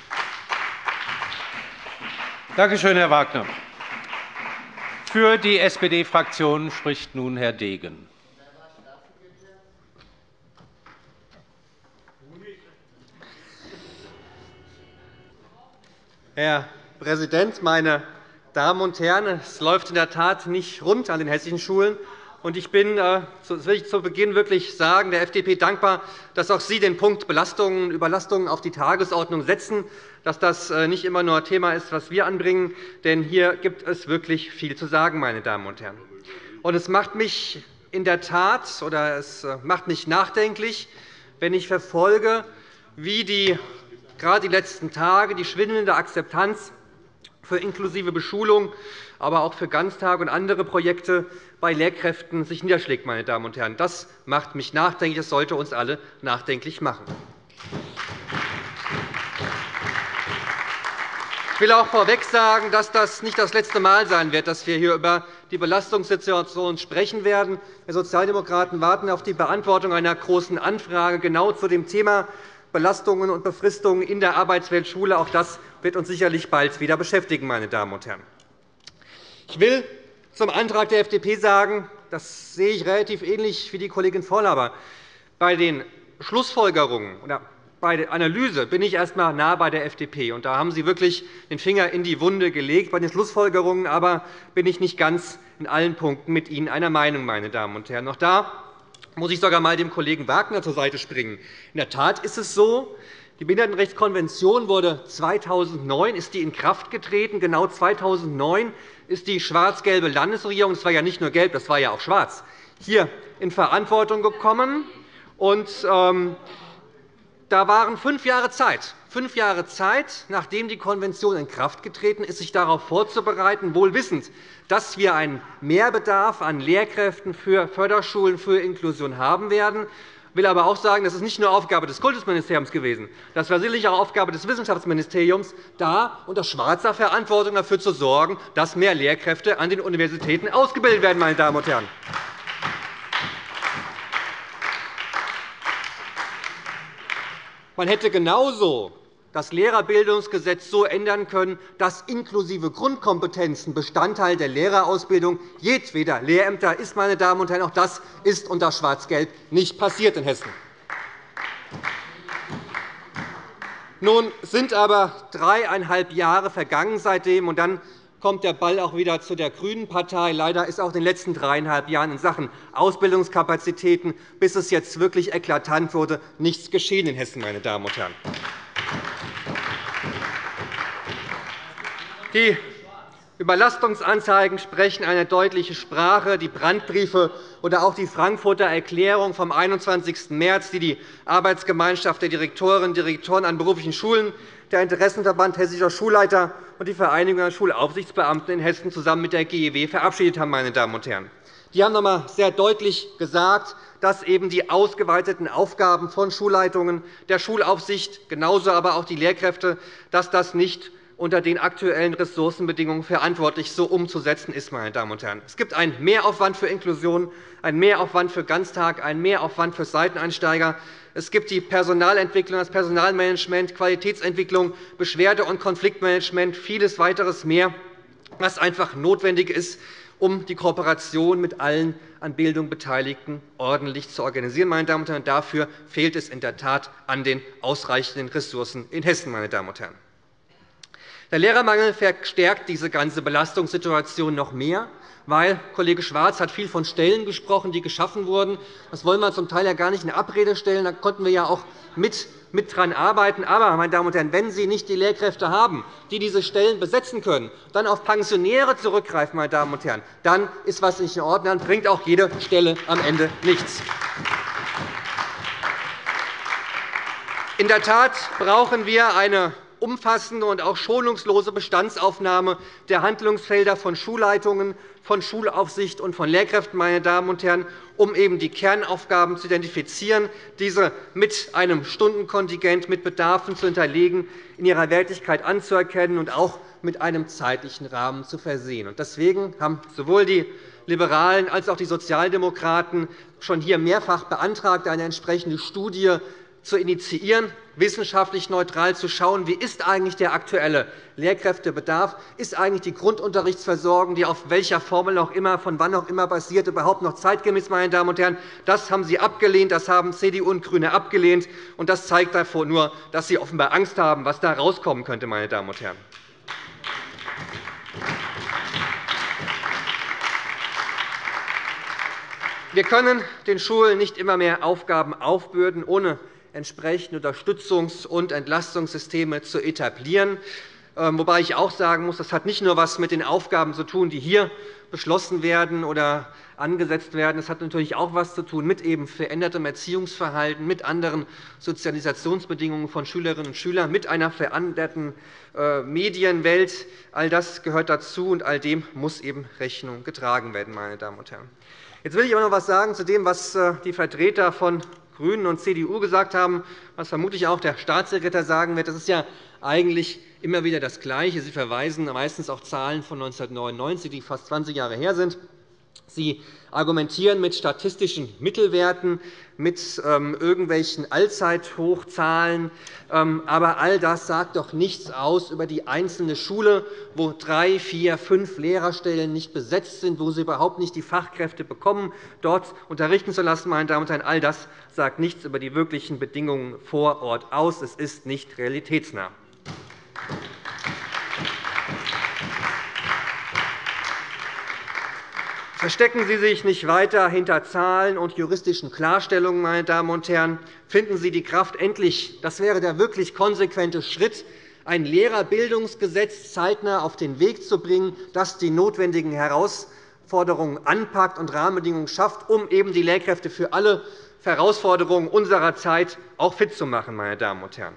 Danke schön, Herr Wagner. Für die SPD-Fraktion spricht nun Herr Degen. Herr Präsident, meine Damen und Herren! Es läuft in der Tat nicht rund an den hessischen Schulen. Ich bin, das will ich zu Beginn wirklich sagen, der FDP dankbar, dass auch Sie den Punkt Belastungen und Überlastungen auf die Tagesordnung setzen, dass das nicht immer nur Thema ist, was wir anbringen. Denn hier gibt es wirklich viel zu sagen, meine Damen und Herren. Es macht mich in der Tat oder es macht mich nachdenklich, wenn ich verfolge, wie gerade die letzten Tage die schwindende Akzeptanz für inklusive Beschulung, aber auch für Ganztag und andere Projekte bei Lehrkräften sich niederschlägt. Meine Damen und Herren. Das macht mich nachdenklich. Das sollte uns alle nachdenklich machen. Ich will auch vorweg sagen, dass das nicht das letzte Mal sein wird, dass wir hier über die Belastungssituation sprechen werden. Wir Sozialdemokraten warten auf die Beantwortung einer Großen Anfrage genau zu dem Thema Belastungen und Befristungen in der Arbeitswelt Schule. Auch das wird uns sicherlich bald wieder beschäftigen. Meine Damen und Herren. Ich will zum Antrag der FDP sagen, das sehe ich relativ ähnlich wie die Kollegin Vorlauber. Bei den Schlussfolgerungen oder bei der Analyse bin ich erst einmal nah bei der FDP. Und da haben Sie wirklich den Finger in die Wunde gelegt. Bei den Schlussfolgerungen aber bin ich nicht ganz in allen Punkten mit Ihnen einer Meinung. Meine Damen und Herren. Auch da muss ich sogar einmal dem Kollegen Wagner zur Seite springen. In der Tat ist es so, die Behindertenrechtskonvention wurde 2009 in Kraft getreten. Genau 2009 ist die schwarz-gelbe Landesregierung, das war ja nicht nur gelb, das war ja auch schwarz, hier in Verantwortung gekommen. Und da waren 5 Jahre Zeit. 5 Jahre Zeit, nachdem die Konvention in Kraft getreten ist, sich darauf vorzubereiten, wohl wissend, dass wir einen Mehrbedarf an Lehrkräften für Förderschulen für Inklusion haben werden. Ich will aber auch sagen, das ist nicht nur Aufgabe des Kultusministeriums gewesen. Das war sicherlich auch Aufgabe des Wissenschaftsministeriums, da unter schwarzer Verantwortung dafür zu sorgen, dass mehr Lehrkräfte an den Universitäten ausgebildet werden. Meine Damen und Herren. Man hätte genauso das Lehrerbildungsgesetz so ändern können, dass inklusive Grundkompetenzen Bestandteil der Lehrerausbildung jedweder Lehrämter ist. Meine Damen und Herren. Auch das ist unter Schwarz-Gelb nicht passiert in Hessen. Nun sind aber 3,5 Jahre vergangen seitdem, und dann kommt der Ball auch wieder zu der GRÜNEN Partei. Leider ist auch in den letzten 3,5 Jahren in Sachen Ausbildungskapazitäten, bis es jetzt wirklich eklatant wurde, nichts geschehen in Hessen. Meine Damen und Herren. Die Überlastungsanzeigen sprechen eine deutliche Sprache. Die Brandbriefe oder auch die Frankfurter Erklärung vom 21. März, die die Arbeitsgemeinschaft der Direktorinnen und Direktoren an beruflichen Schulen, der Interessenverband Hessischer Schulleiter und die Vereinigung der Schulaufsichtsbeamten in Hessen zusammen mit der GEW verabschiedet haben. Meine Damen und Herren. Die haben noch einmal sehr deutlich gesagt, dass eben die ausgeweiteten Aufgaben von Schulleitungen, der Schulaufsicht, genauso aber auch die Lehrkräfte, dass das nicht unter den aktuellen Ressourcenbedingungen verantwortlich so umzusetzen ist. Meine Damen und Herren. Es gibt einen Mehraufwand für Inklusion, einen Mehraufwand für Ganztag, einen Mehraufwand für Seiteneinsteiger. Es gibt die Personalentwicklung, das Personalmanagement, Qualitätsentwicklung, Beschwerde- und Konfliktmanagement, vieles weiteres mehr, was einfach notwendig ist, um die Kooperation mit allen an Bildung Beteiligten ordentlich zu organisieren. Meine Damen und Herren. Dafür fehlt es in der Tat an den ausreichenden Ressourcen in Hessen. Meine Damen und Herren. Der Lehrermangel verstärkt diese ganze Belastungssituation noch mehr, weil Kollege Schwarz hat viel von Stellen gesprochen, die geschaffen wurden. Das wollen wir zum Teil ja gar nicht in Abrede stellen. Da konnten wir ja auch mit daran arbeiten. Aber, meine Damen und Herren, wenn Sie nicht die Lehrkräfte haben, die diese Stellen besetzen können, dann auf Pensionäre zurückgreifen, meine Damen und Herren, dann ist etwas nicht in Ordnung. Dann bringt auch jede Stelle am Ende nichts. In der Tat brauchen wir eine umfassende und auch schonungslose Bestandsaufnahme der Handlungsfelder von Schulleitungen, von Schulaufsicht und von Lehrkräften, meine Damen und Herren, um eben die Kernaufgaben zu identifizieren, diese mit einem Stundenkontingent, mit Bedarfen zu hinterlegen, in ihrer Wertigkeit anzuerkennen und auch mit einem zeitlichen Rahmen zu versehen. Deswegen haben sowohl die Liberalen als auch die Sozialdemokraten schon hier mehrfach beantragt, eine entsprechende Studie zu initiieren, wissenschaftlich neutral zu schauen, wie ist eigentlich der aktuelle Lehrkräftebedarf, ist eigentlich die Grundunterrichtsversorgung, die auf welcher Formel auch immer, von wann auch immer basiert, überhaupt noch zeitgemäß. Meine Damen und Herren. Das haben Sie abgelehnt, das haben CDU und GRÜNE abgelehnt. Und das zeigt davor nur, dass Sie offenbar Angst haben, was da herauskommen könnte. Meine Damen und Herren. Wir können den Schulen nicht immer mehr Aufgaben aufbürden, ohne entsprechende Unterstützungs- und Entlastungssysteme zu etablieren. Wobei ich auch sagen muss, das hat nicht nur etwas mit den Aufgaben zu tun, die hier beschlossen werden oder angesetzt werden. Es hat natürlich auch etwas zu tun mit eben verändertem Erziehungsverhalten, mit anderen Sozialisationsbedingungen von Schülerinnen und Schülern, mit einer veränderten Medienwelt. All das gehört dazu, und all dem muss eben Rechnung getragen werden, meine Damen und Herren. Jetzt will ich aber noch etwas sagen zu dem, was die Vertreter von GRÜNEN und CDU gesagt haben, was vermutlich auch der Staatssekretär sagen wird. Das ist ja eigentlich immer wieder das Gleiche. Sie verweisen meistens auf Zahlen von 1999, die fast 20 Jahre her sind. Sie argumentieren mit statistischen Mittelwerten, mit irgendwelchen Allzeithochzahlen. Aber all das sagt doch nichts aus über die einzelne Schule, wo 3, 4, 5 Lehrerstellen nicht besetzt sind, wo sie überhaupt nicht die Fachkräfte bekommen, dort unterrichten zu lassen. Meine Damen und Herren, all das sagt nichts über die wirklichen Bedingungen vor Ort aus. Es ist nicht realitätsnah. Verstecken Sie sich nicht weiter hinter Zahlen und juristischen Klarstellungen, meine Damen und Herren. Finden Sie die Kraft, endlich, das wäre der wirklich konsequente Schritt, ein Lehrerbildungsgesetz zeitnah auf den Weg zu bringen, das die notwendigen Herausforderungen anpackt und Rahmenbedingungen schafft, um eben die Lehrkräfte für alle Herausforderungen unserer Zeit auch fit zu machen, meine Damen und Herren.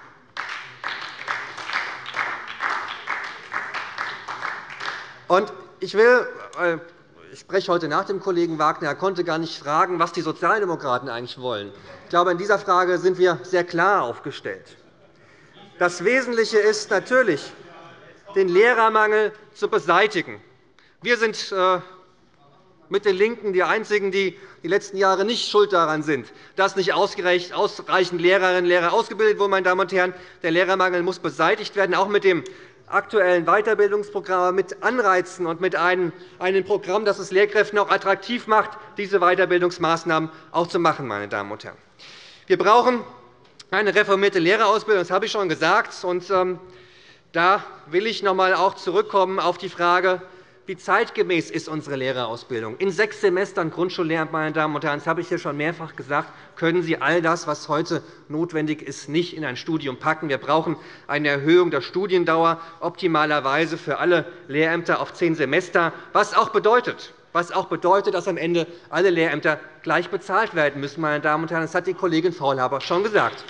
Ich spreche heute nach dem Kollegen Wagner. Er konnte gar nicht fragen, was die Sozialdemokraten eigentlich wollen. Ich glaube, in dieser Frage sind wir sehr klar aufgestellt. Das Wesentliche ist natürlich, den Lehrermangel zu beseitigen. Wir sind mit den LINKEN die Einzigen, die die letzten Jahre nicht schuld daran sind, dass nicht ausreichend Lehrerinnen und Lehrer ausgebildet wurden. Meine Damen und Herren. Der Lehrermangel muss beseitigt werden, auch mit dem aktuellen Weiterbildungsprogramme, mit Anreizen und mit einem Programm, das es Lehrkräften auch attraktiv macht, diese Weiterbildungsmaßnahmen auch zu machen. Meine Damen und Herren. Wir brauchen eine reformierte Lehrerausbildung, das habe ich schon gesagt. Da will ich noch einmal zurückkommen auf die Frage, wie zeitgemäß ist unsere Lehrerausbildung? In 6 Semestern Grundschullehramt, meine Damen und Herren, das habe ich hier schon mehrfach gesagt, können Sie all das, was heute notwendig ist, nicht in ein Studium packen. Wir brauchen eine Erhöhung der Studiendauer, optimalerweise für alle Lehrämter auf 10 Semester, was auch bedeutet, dass am Ende alle Lehrämter gleich bezahlt werden müssen. Meine Damen und Herren. Das hat die Kollegin Faulhaber schon gesagt.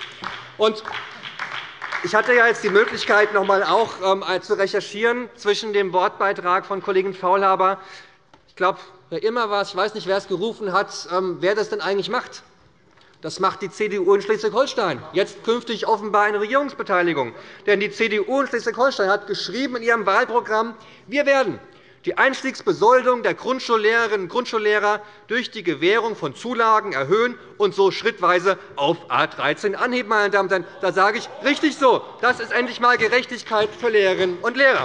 Ich hatte jetzt die Möglichkeit, noch einmal zu recherchieren zwischen dem Wortbeitrag von Kollegin Faulhaber. Ich glaube, wer immer war, ich weiß nicht, wer es gerufen hat, wer das denn eigentlich macht. Das macht die CDU in Schleswig-Holstein, jetzt künftig offenbar eine Regierungsbeteiligung. Denn die CDU in Schleswig-Holstein hat geschrieben in ihrem Wahlprogramm, wir werden die Einstiegsbesoldung der Grundschullehrerinnen und Grundschullehrer durch die Gewährung von Zulagen erhöhen und so schrittweise auf A 13 anheben. Meine Damen und Herren. Da sage ich, richtig so. Das ist endlich einmal Gerechtigkeit für Lehrerinnen und Lehrer.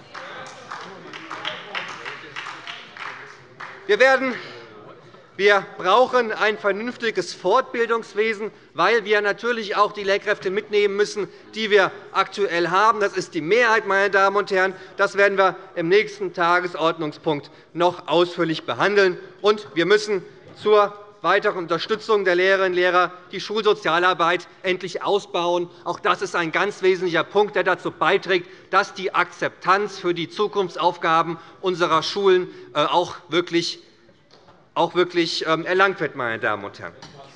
Wir brauchen ein vernünftiges Fortbildungswesen, weil wir natürlich auch die Lehrkräfte mitnehmen müssen, die wir aktuell haben. Das ist die Mehrheit, meine Damen und Herren. Das werden wir im nächsten Tagesordnungspunkt noch ausführlich behandeln. Und wir müssen zur weiteren Unterstützung der Lehrerinnen und Lehrer die Schulsozialarbeit endlich ausbauen. Auch das ist ein ganz wesentlicher Punkt, der dazu beiträgt, dass die Akzeptanz für die Zukunftsaufgaben unserer Schulen auch wirklich erlangt wird. Meine Damen und Herren.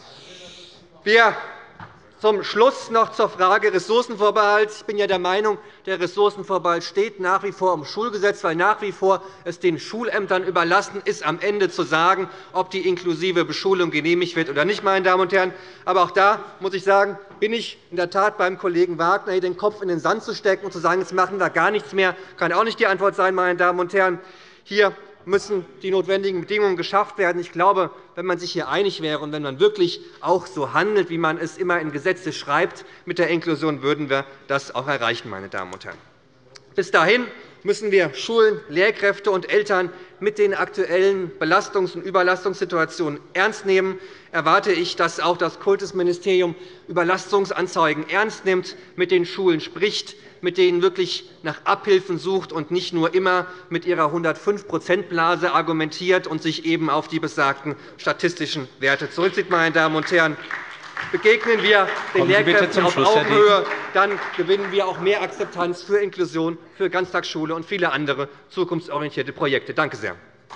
Zum Schluss noch zur Frage Ressourcenvorbehalt. Ich bin ja der Meinung, der Ressourcenvorbehalt steht nach wie vor im Schulgesetz, weil nach wie vor es den Schulämtern überlassen ist, am Ende zu sagen, ob die inklusive Beschulung genehmigt wird oder nicht. Meine Damen und Herren. Aber auch da muss ich sagen, bin ich in der Tat beim Kollegen Wagner, hier den Kopf in den Sand zu stecken und zu sagen, jetzt machen wir gar nichts mehr, kann auch nicht die Antwort sein. Meine Damen und Herren. Hier müssen die notwendigen Bedingungen geschaffen werden. Ich glaube, wenn man sich hier einig wäre und wenn man wirklich auch so handelt, wie man es immer in Gesetze schreibt, mit der Inklusion würden wir das auch erreichen. Meine Damen und Herren. Bis dahin müssen wir Schulen, Lehrkräfte und Eltern mit den aktuellen Belastungs- und Überlastungssituationen ernst nehmen. Erwarte ich, dass auch das Kultusministerium Überlastungsanzeigen ernst nimmt, mit den Schulen spricht, mit denen wirklich nach Abhilfen sucht und nicht nur immer mit ihrer 105%-Blase argumentiert und sich eben auf die besagten statistischen Werte zurückzieht. Meine Damen und Herren. begegnen wir den Lehrkräften auf Augenhöhe, dann gewinnen wir auch mehr Akzeptanz für Inklusion, für Ganztagsschule und viele andere zukunftsorientierte Projekte. Danke sehr.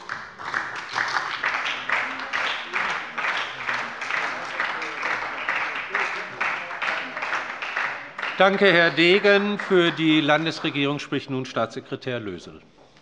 Danke, Herr Degen. Für die Landesregierung spricht nun Staatssekretär Lösel.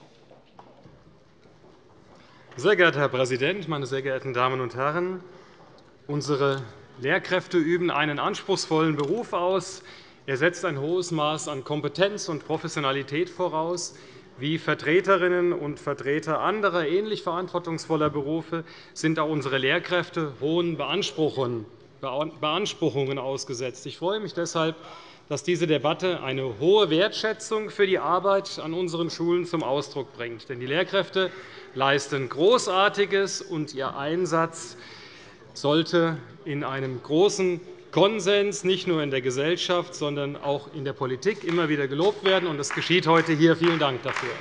Sehr geehrter Herr Präsident, meine sehr geehrten Damen und Herren! Unsere Lehrkräfte üben einen anspruchsvollen Beruf aus. Er setzt ein hohes Maß an Kompetenz und Professionalität voraus. Wie Vertreterinnen und Vertreter anderer ähnlich verantwortungsvoller Berufe sind auch unsere Lehrkräfte hohen Beanspruchungen ausgesetzt. Ich freue mich deshalb, dass diese Debatte eine hohe Wertschätzung für die Arbeit an unseren Schulen zum Ausdruck bringt. Denn die Lehrkräfte leisten Großartiges, und ihr Einsatz sollte in einem großen Konsens nicht nur in der Gesellschaft, sondern auch in der Politik immer wieder gelobt werden. Das geschieht heute hier. Vielen Dank dafür.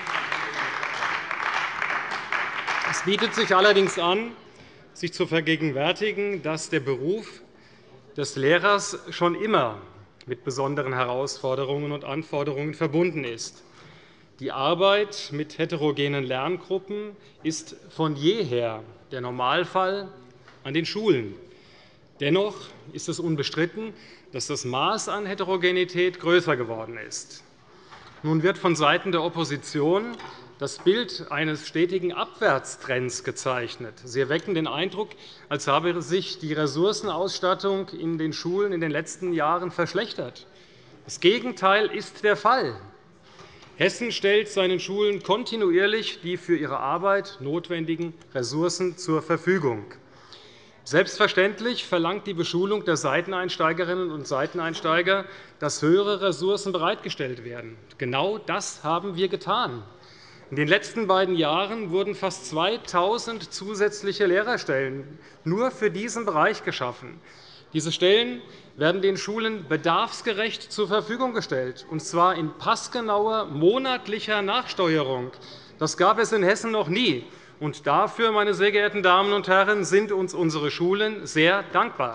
Es bietet sich allerdings an, sich zu vergegenwärtigen, dass der Beruf des Lehrers schon immer mit besonderen Herausforderungen und Anforderungen verbunden ist. Die Arbeit mit heterogenen Lerngruppen ist von jeher der Normalfall an den Schulen. Dennoch ist es unbestritten, dass das Maß an Heterogenität größer geworden ist. Nun wird vonseiten der Opposition das Bild eines stetigen Abwärtstrends gezeichnet. Sie erwecken den Eindruck, als habe sich die Ressourcenausstattung in den Schulen in den letzten Jahren verschlechtert. Das Gegenteil ist der Fall. Hessen stellt seinen Schulen kontinuierlich die für ihre Arbeit notwendigen Ressourcen zur Verfügung. Selbstverständlich verlangt die Beschulung der Seiteneinsteigerinnen und Seiteneinsteiger, dass höhere Ressourcen bereitgestellt werden. Genau das haben wir getan. In den letzten beiden Jahren wurden fast 2.000 zusätzliche Lehrerstellen nur für diesen Bereich geschaffen. Diese Stellen werden den Schulen bedarfsgerecht zur Verfügung gestellt, und zwar in passgenauer monatlicher Nachsteuerung. Das gab es in Hessen noch nie. Und dafür, meine sehr geehrten Damen und Herren, sind uns unsere Schulen sehr dankbar.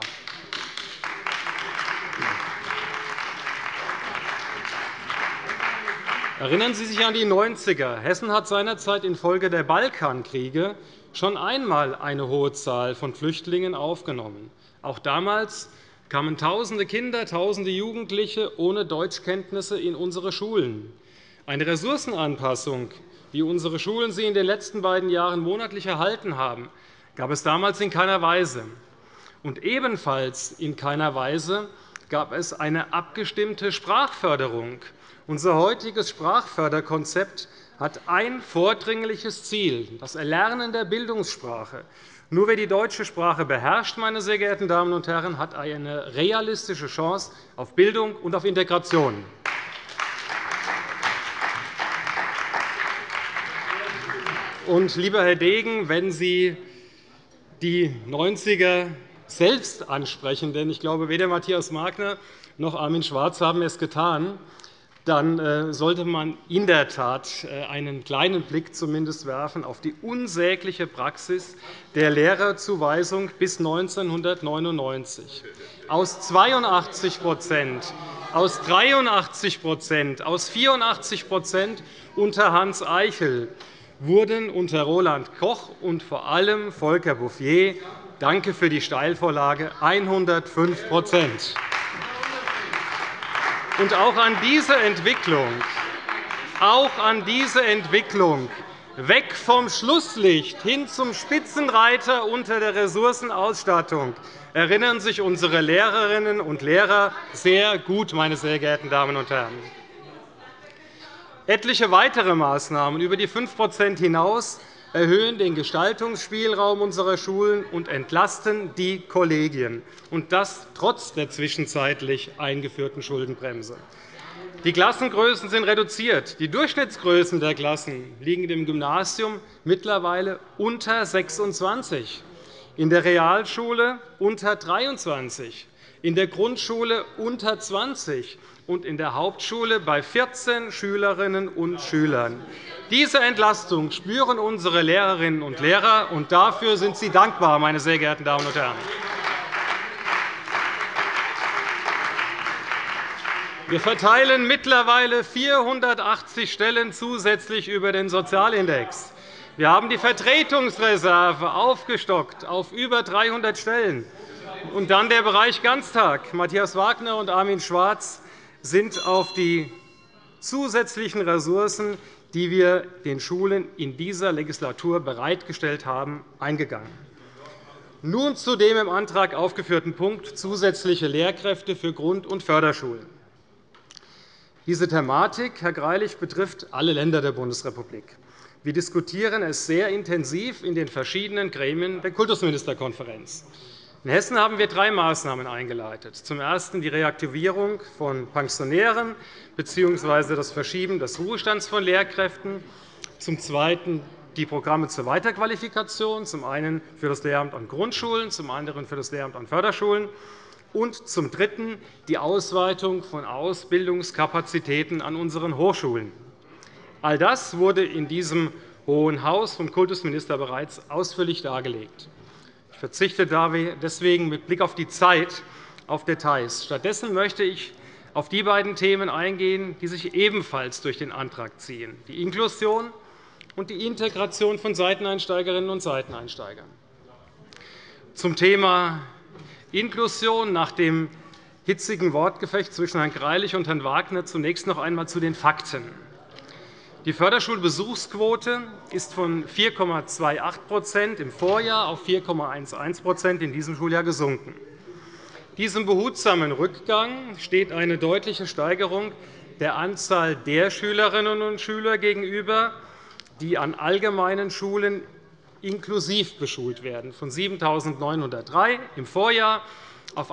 Erinnern Sie sich an die 90er. Hessen hat seinerzeit infolge der Balkankriege schon einmal eine hohe Zahl von Flüchtlingen aufgenommen. Auch damals kamen Tausende Kinder, Tausende Jugendliche ohne Deutschkenntnisse in unsere Schulen. Eine Ressourcenanpassung, wie unsere Schulen sie in den letzten beiden Jahren monatlich erhalten haben, gab es damals in keiner Weise. Und ebenfalls in keiner Weise gab es eine abgestimmte Sprachförderung. Unser heutiges Sprachförderkonzept hat ein vordringliches Ziel, das Erlernen der Bildungssprache. Nur wer die deutsche Sprache beherrscht, meine sehr geehrten Damen und Herren, hat eine realistische Chance auf Bildung und auf Integration. Und, lieber Herr Degen, wenn Sie die 90er selbst ansprechen, denn ich glaube, weder Matthias Magner noch Armin Schwarz haben es getan, dann sollte man in der Tat einen kleinen Blick zumindest werfen auf die unsägliche Praxis der Lehrerzuweisung bis 1999. Aus 82 aus 83 aus 84 unter Hans Eichel wurden unter Roland Koch und vor allem Volker Bouffier – danke für die Steilvorlage – 105 Und auch an diese Entwicklung, weg vom Schlusslicht hin zum Spitzenreiter unter der Ressourcenausstattung, erinnern sich unsere Lehrerinnen und Lehrer sehr gut, meine sehr geehrten Damen und Herren. Etliche weitere Maßnahmen über die 5 hinaus erhöhen den Gestaltungsspielraum unserer Schulen und entlasten die Kollegien, und das trotz der zwischenzeitlich eingeführten Schuldenbremse. Die Klassengrößen sind reduziert. Die Durchschnittsgrößen der Klassen liegen im Gymnasium mittlerweile unter 26, in der Realschule unter 23, in der Grundschule unter 20 und in der Hauptschule bei 14 Schülerinnen und Schülern. Diese Entlastung spüren unsere Lehrerinnen und Lehrer, und dafür sind sie dankbar, meine sehr geehrten Damen und Herren. Wir verteilen mittlerweile 480 Stellen zusätzlich über den Sozialindex. Wir haben die Vertretungsreserve aufgestockt auf über 300 Stellen. Und dann der Bereich Ganztag. Matthias Wagner und Armin Schwarz sind auf die zusätzlichen Ressourcen, die wir den Schulen in dieser Legislatur bereitgestellt haben, eingegangen. Nun zu dem im Antrag aufgeführten Punkt zusätzliche Lehrkräfte für Grund- und Förderschulen. Diese Thematik, Herr Greilich, betrifft alle Länder der Bundesrepublik. Wir diskutieren es sehr intensiv in den verschiedenen Gremien der Kultusministerkonferenz. In Hessen haben wir 3 Maßnahmen eingeleitet. Zum Ersten die Reaktivierung von Pensionären bzw. das Verschieben des Ruhestands von Lehrkräften. Zum Zweiten die Programme zur Weiterqualifikation, zum einen für das Lehramt an Grundschulen, zum anderen für das Lehramt an Förderschulen. Und zum Dritten die Ausweitung von Ausbildungskapazitäten an unseren Hochschulen. All das wurde in diesem Hohen Haus vom Kultusminister bereits ausführlich dargelegt. Ich verzichte deswegen mit Blick auf die Zeit auf Details. Stattdessen möchte ich auf die beiden Themen eingehen, die sich ebenfalls durch den Antrag ziehen, die Inklusion und die Integration von Seiteneinsteigerinnen und Seiteneinsteigern. Zum Thema Inklusion nach dem hitzigen Wortgefecht zwischen Herrn Greilich und Herrn Wagner zunächst noch einmal zu den Fakten. Die Förderschulbesuchsquote ist von 4,28% im Vorjahr auf 4,11% in diesem Schuljahr gesunken. Diesem behutsamen Rückgang steht eine deutliche Steigerung der Anzahl der Schülerinnen und Schüler gegenüber, die an allgemeinen Schulen inklusiv beschult werden, von 7.903 im Vorjahr auf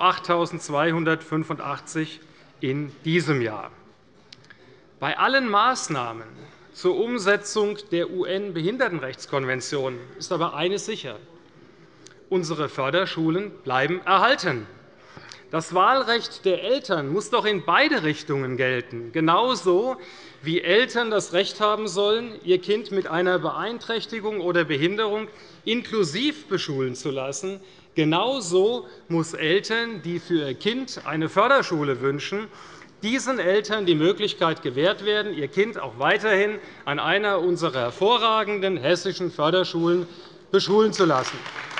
8.285 in diesem Jahr. Bei allen Maßnahmen zur Umsetzung der UN-Behindertenrechtskonvention ist aber eines sicher: Unsere Förderschulen bleiben erhalten. Das Wahlrecht der Eltern muss doch in beide Richtungen gelten, genauso wie Eltern das Recht haben sollen, ihr Kind mit einer Beeinträchtigung oder Behinderung inklusiv beschulen zu lassen. Genauso muss Eltern, die für ihr Kind eine Förderschule wünschen, diesen Eltern die Möglichkeit gewährt werden, ihr Kind auch weiterhin an einer unserer hervorragenden hessischen Förderschulen beschulen zu lassen.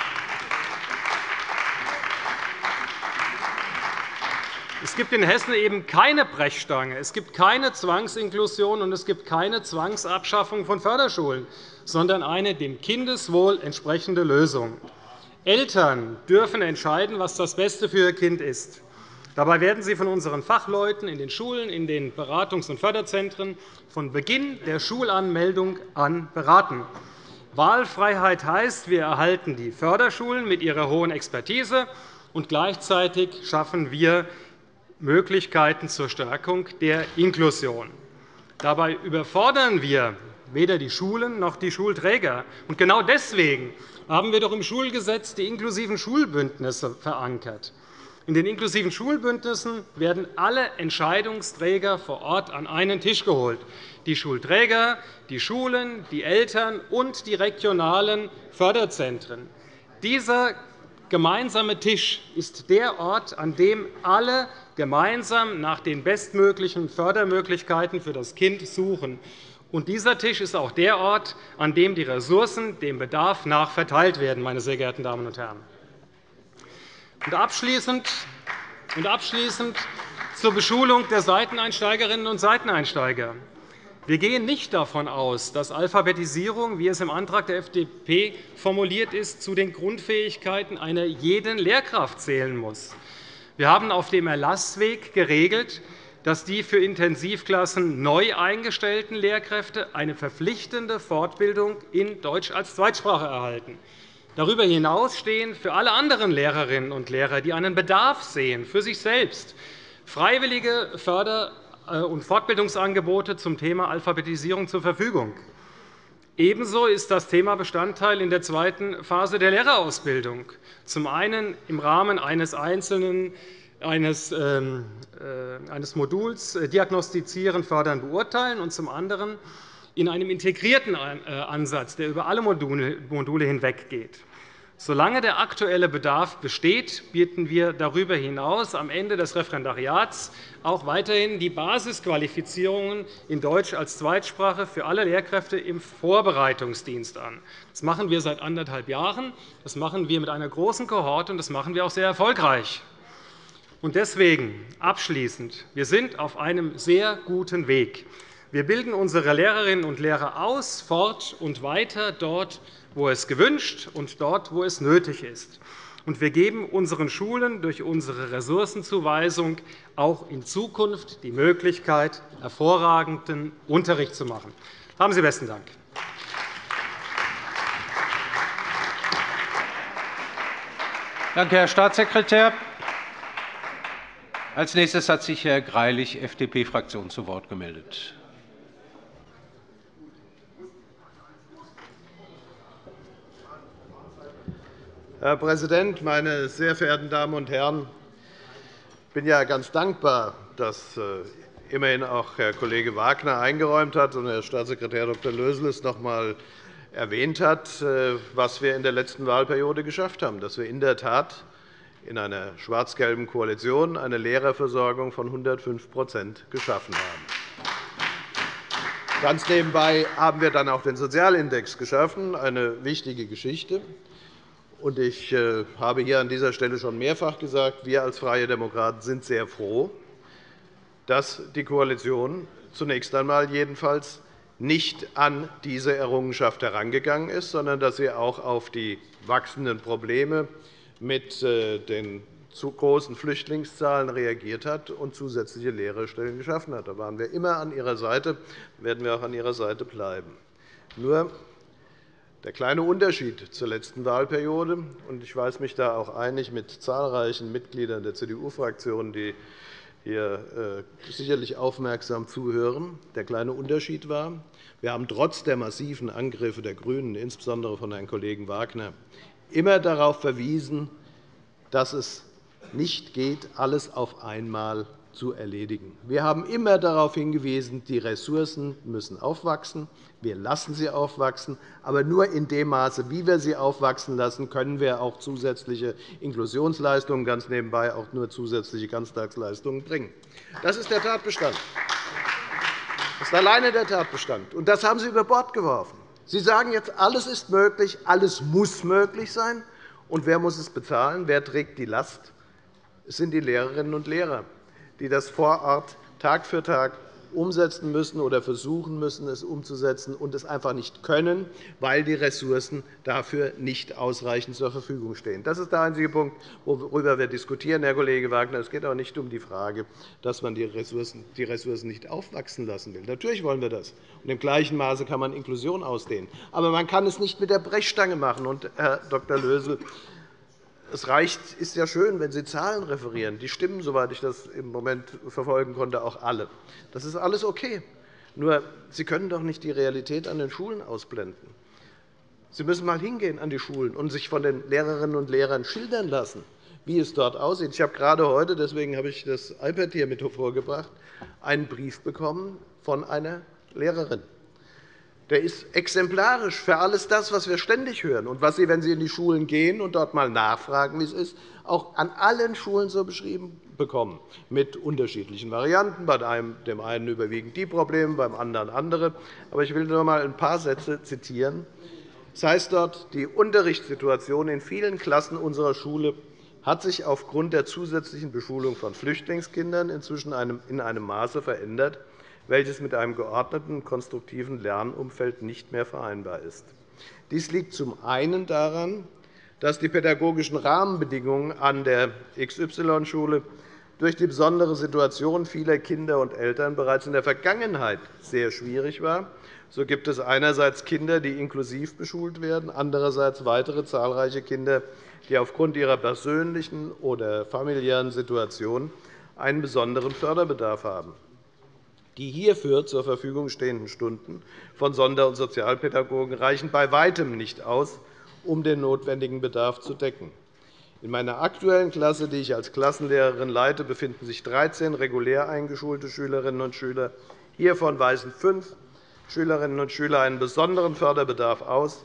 Es gibt in Hessen eben keine Brechstange, es gibt keine Zwangsinklusion und es gibt keine Zwangsabschaffung von Förderschulen, sondern eine dem Kindeswohl entsprechende Lösung. Eltern dürfen entscheiden, was das Beste für ihr Kind ist. Dabei werden sie von unseren Fachleuten in den Schulen, in den Beratungs- und Förderzentren von Beginn der Schulanmeldung an beraten. Wahlfreiheit heißt, wir erhalten die Förderschulen mit ihrer hohen Expertise, und gleichzeitig schaffen wir Möglichkeiten zur Stärkung der Inklusion. Dabei überfordern wir weder die Schulen noch die Schulträger. Und genau deswegen haben wir doch im Schulgesetz die inklusiven Schulbündnisse verankert. In den inklusiven Schulbündnissen werden alle Entscheidungsträger vor Ort an einen Tisch geholt: die Schulträger, die Schulen, die Eltern und die regionalen Förderzentren. Dieser gemeinsame Tisch ist der Ort, an dem alle gemeinsam nach den bestmöglichen Fördermöglichkeiten für das Kind suchen. Und dieser Tisch ist auch der Ort, an dem die Ressourcen dem Bedarf nach verteilt werden, meine sehr geehrten Damen und Herren. Und abschließend zur Beschulung der Seiteneinsteigerinnen und Seiteneinsteiger. Wir gehen nicht davon aus, dass Alphabetisierung, wie es im Antrag der FDP formuliert ist, zu den Grundfähigkeiten einer jeden Lehrkraft zählen muss. Wir haben auf dem Erlassweg geregelt, dass die für Intensivklassen neu eingestellten Lehrkräfte eine verpflichtende Fortbildung in Deutsch als Zweitsprache erhalten. Darüber hinaus stehen für alle anderen Lehrerinnen und Lehrer, die einen Bedarf sehen, für sich selbst freiwillige Förder- und Fortbildungsangebote zum Thema Alphabetisierung zur Verfügung. Ebenso ist das Thema Bestandteil in der zweiten Phase der Lehrerausbildung, zum einen im Rahmen eines Moduls Diagnostizieren, Fördern, Beurteilen und zum anderen in einem integrierten Ansatz, der über alle Module hinweggeht. Solange der aktuelle Bedarf besteht, bieten wir darüber hinaus am Ende des Referendariats auch weiterhin die Basisqualifizierungen in Deutsch als Zweitsprache für alle Lehrkräfte im Vorbereitungsdienst an. Das machen wir seit 1,5 Jahren. Das machen wir mit einer großen Kohorte, und das machen wir auch sehr erfolgreich. Und deswegen abschließend: Wir sind auf einem sehr guten Weg. Wir bilden unsere Lehrerinnen und Lehrer aus, fort und weiter dort, wo es gewünscht und dort, wo es nötig ist. Und wir geben unseren Schulen durch unsere Ressourcenzuweisung auch in Zukunft die Möglichkeit, hervorragenden Unterricht zu machen. Haben Sie besten Dank. Danke, Herr Staatssekretär. Als Nächstes hat sich Herr Greilich, FDP-Fraktion, zu Wort gemeldet. Herr Präsident, meine sehr verehrten Damen und Herren! Ich bin ja ganz dankbar, dass immerhin auch Herr Kollege Wagner eingeräumt hat und Herr Staatssekretär Dr. Lösel es noch einmal erwähnt hat, was wir in der letzten Wahlperiode geschafft haben, dass wir in der Tat in einer schwarz-gelben Koalition eine Lehrerversorgung von 105 % geschaffen haben. Ganz nebenbei haben wir dann auch den Sozialindex geschaffen, eine wichtige Geschichte. Ich habe hier an dieser Stelle schon mehrfach gesagt, wir als Freie Demokraten sind sehr froh, dass die Koalition zunächst einmal jedenfalls nicht an diese Errungenschaft herangegangen ist, sondern dass sie auch auf die wachsenden Probleme mit den zu großen Flüchtlingszahlen reagiert hat und zusätzliche Lehrerstellen geschaffen hat. Da waren wir immer an Ihrer Seite, werden wir auch an Ihrer Seite bleiben. Nur der kleine Unterschied zur letzten Wahlperiode, und ich weiß mich da auch einig mit zahlreichen Mitgliedern der CDU-Fraktion, die hier sicherlich aufmerksam zuhören. Der kleine Unterschied war, wir haben trotz der massiven Angriffe der GRÜNEN, insbesondere von Herrn Kollegen Wagner, immer darauf verwiesen, dass es nicht geht, alles auf einmal zu erledigen. Wir haben immer darauf hingewiesen, die Ressourcen müssen aufwachsen. Wir lassen sie aufwachsen. Aber nur in dem Maße, wie wir sie aufwachsen lassen, können wir auch zusätzliche Inklusionsleistungen, ganz nebenbei auch nur zusätzliche Ganztagsleistungen bringen. Das ist der Tatbestand. Das ist alleine der Tatbestand. Und das haben Sie über Bord geworfen. Sie sagen jetzt, alles ist möglich, alles muss möglich sein. Und wer muss es bezahlen? Wer trägt die Last? Es sind die Lehrerinnen und Lehrer, die das vor Ort Tag für Tag umsetzen müssen oder versuchen müssen, es umzusetzen und es einfach nicht können, weil die Ressourcen dafür nicht ausreichend zur Verfügung stehen. Das ist der einzige Punkt, worüber wir diskutieren, Herr Kollege Wagner. Es geht auch nicht um die Frage, dass man die Ressourcen nicht aufwachsen lassen will. Natürlich wollen wir das. Und im gleichen Maße kann man Inklusion ausdehnen. Aber man kann es nicht mit der Brechstange machen. Und, Herr Dr. Lösel, es ist ja schön, wenn Sie Zahlen referieren. Die stimmen, soweit ich das im Moment verfolgen konnte, auch alle. Das ist alles okay. Nur, Sie können doch nicht die Realität an den Schulen ausblenden. Sie müssen einmal hingehen an die Schulen und sich von den Lehrerinnen und Lehrern schildern lassen, wie es dort aussieht. Ich habe gerade heute, deswegen habe ich das iPad hier mit hervorgebracht, einen Brief bekommen von einer Lehrerin. Der ist exemplarisch für alles das, was wir ständig hören und was Sie, wenn Sie in die Schulen gehen und dort einmal nachfragen, wie es ist, auch an allen Schulen so beschrieben bekommen, mit unterschiedlichen Varianten. Bei dem einen überwiegen die Probleme, beim anderen andere. Aber ich will nur einmal ein paar Sätze zitieren. Es heißt dort, die Unterrichtssituation in vielen Klassen unserer Schule hat sich aufgrund der zusätzlichen Beschulung von Flüchtlingskindern inzwischen in einem Maße verändert, welches mit einem geordneten und konstruktiven Lernumfeld nicht mehr vereinbar ist. Dies liegt zum einen daran, dass die pädagogischen Rahmenbedingungen an der XY-Schule durch die besondere Situation vieler Kinder und Eltern bereits in der Vergangenheit sehr schwierig war. So gibt es einerseits Kinder, die inklusiv beschult werden, andererseits weitere zahlreiche Kinder, die aufgrund ihrer persönlichen oder familiären Situation einen besonderen Förderbedarf haben. Die hierfür zur Verfügung stehenden Stunden von Sonder- und Sozialpädagogen reichen bei Weitem nicht aus, um den notwendigen Bedarf zu decken. In meiner aktuellen Klasse, die ich als Klassenlehrerin leite, befinden sich 13 regulär eingeschulte Schülerinnen und Schüler. Hiervon weisen 5 Schülerinnen und Schüler einen besonderen Förderbedarf aus.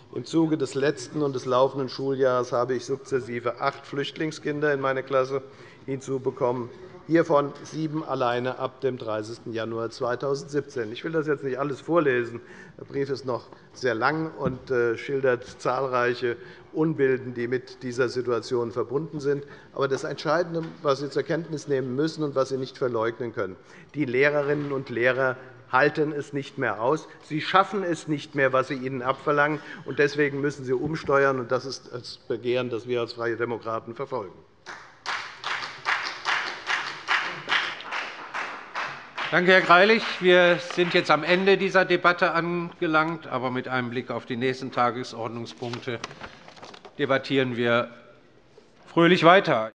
Im Zuge des letzten und des laufenden Schuljahres habe ich sukzessive 8 Flüchtlingskinder in meine Klasse hinzubekommen, hiervon 7 alleine ab dem 30. Januar 2017. Ich will das jetzt nicht alles vorlesen. Der Brief ist noch sehr lang und schildert zahlreiche Unbilden, die mit dieser Situation verbunden sind. Aber das Entscheidende, was Sie zur Kenntnis nehmen müssen und was Sie nicht verleugnen können: Die Lehrerinnen und Lehrer halten es nicht mehr aus. Sie schaffen es nicht mehr, was Sie ihnen abverlangen. Deswegen müssen Sie umsteuern. Das ist das Begehren, das wir als Freie Demokraten verfolgen. Danke, Herr Greilich. Wir sind jetzt am Ende dieser Debatte angelangt. Aber mit einem Blick auf die nächsten Tagesordnungspunkte debattieren wir fröhlich weiter.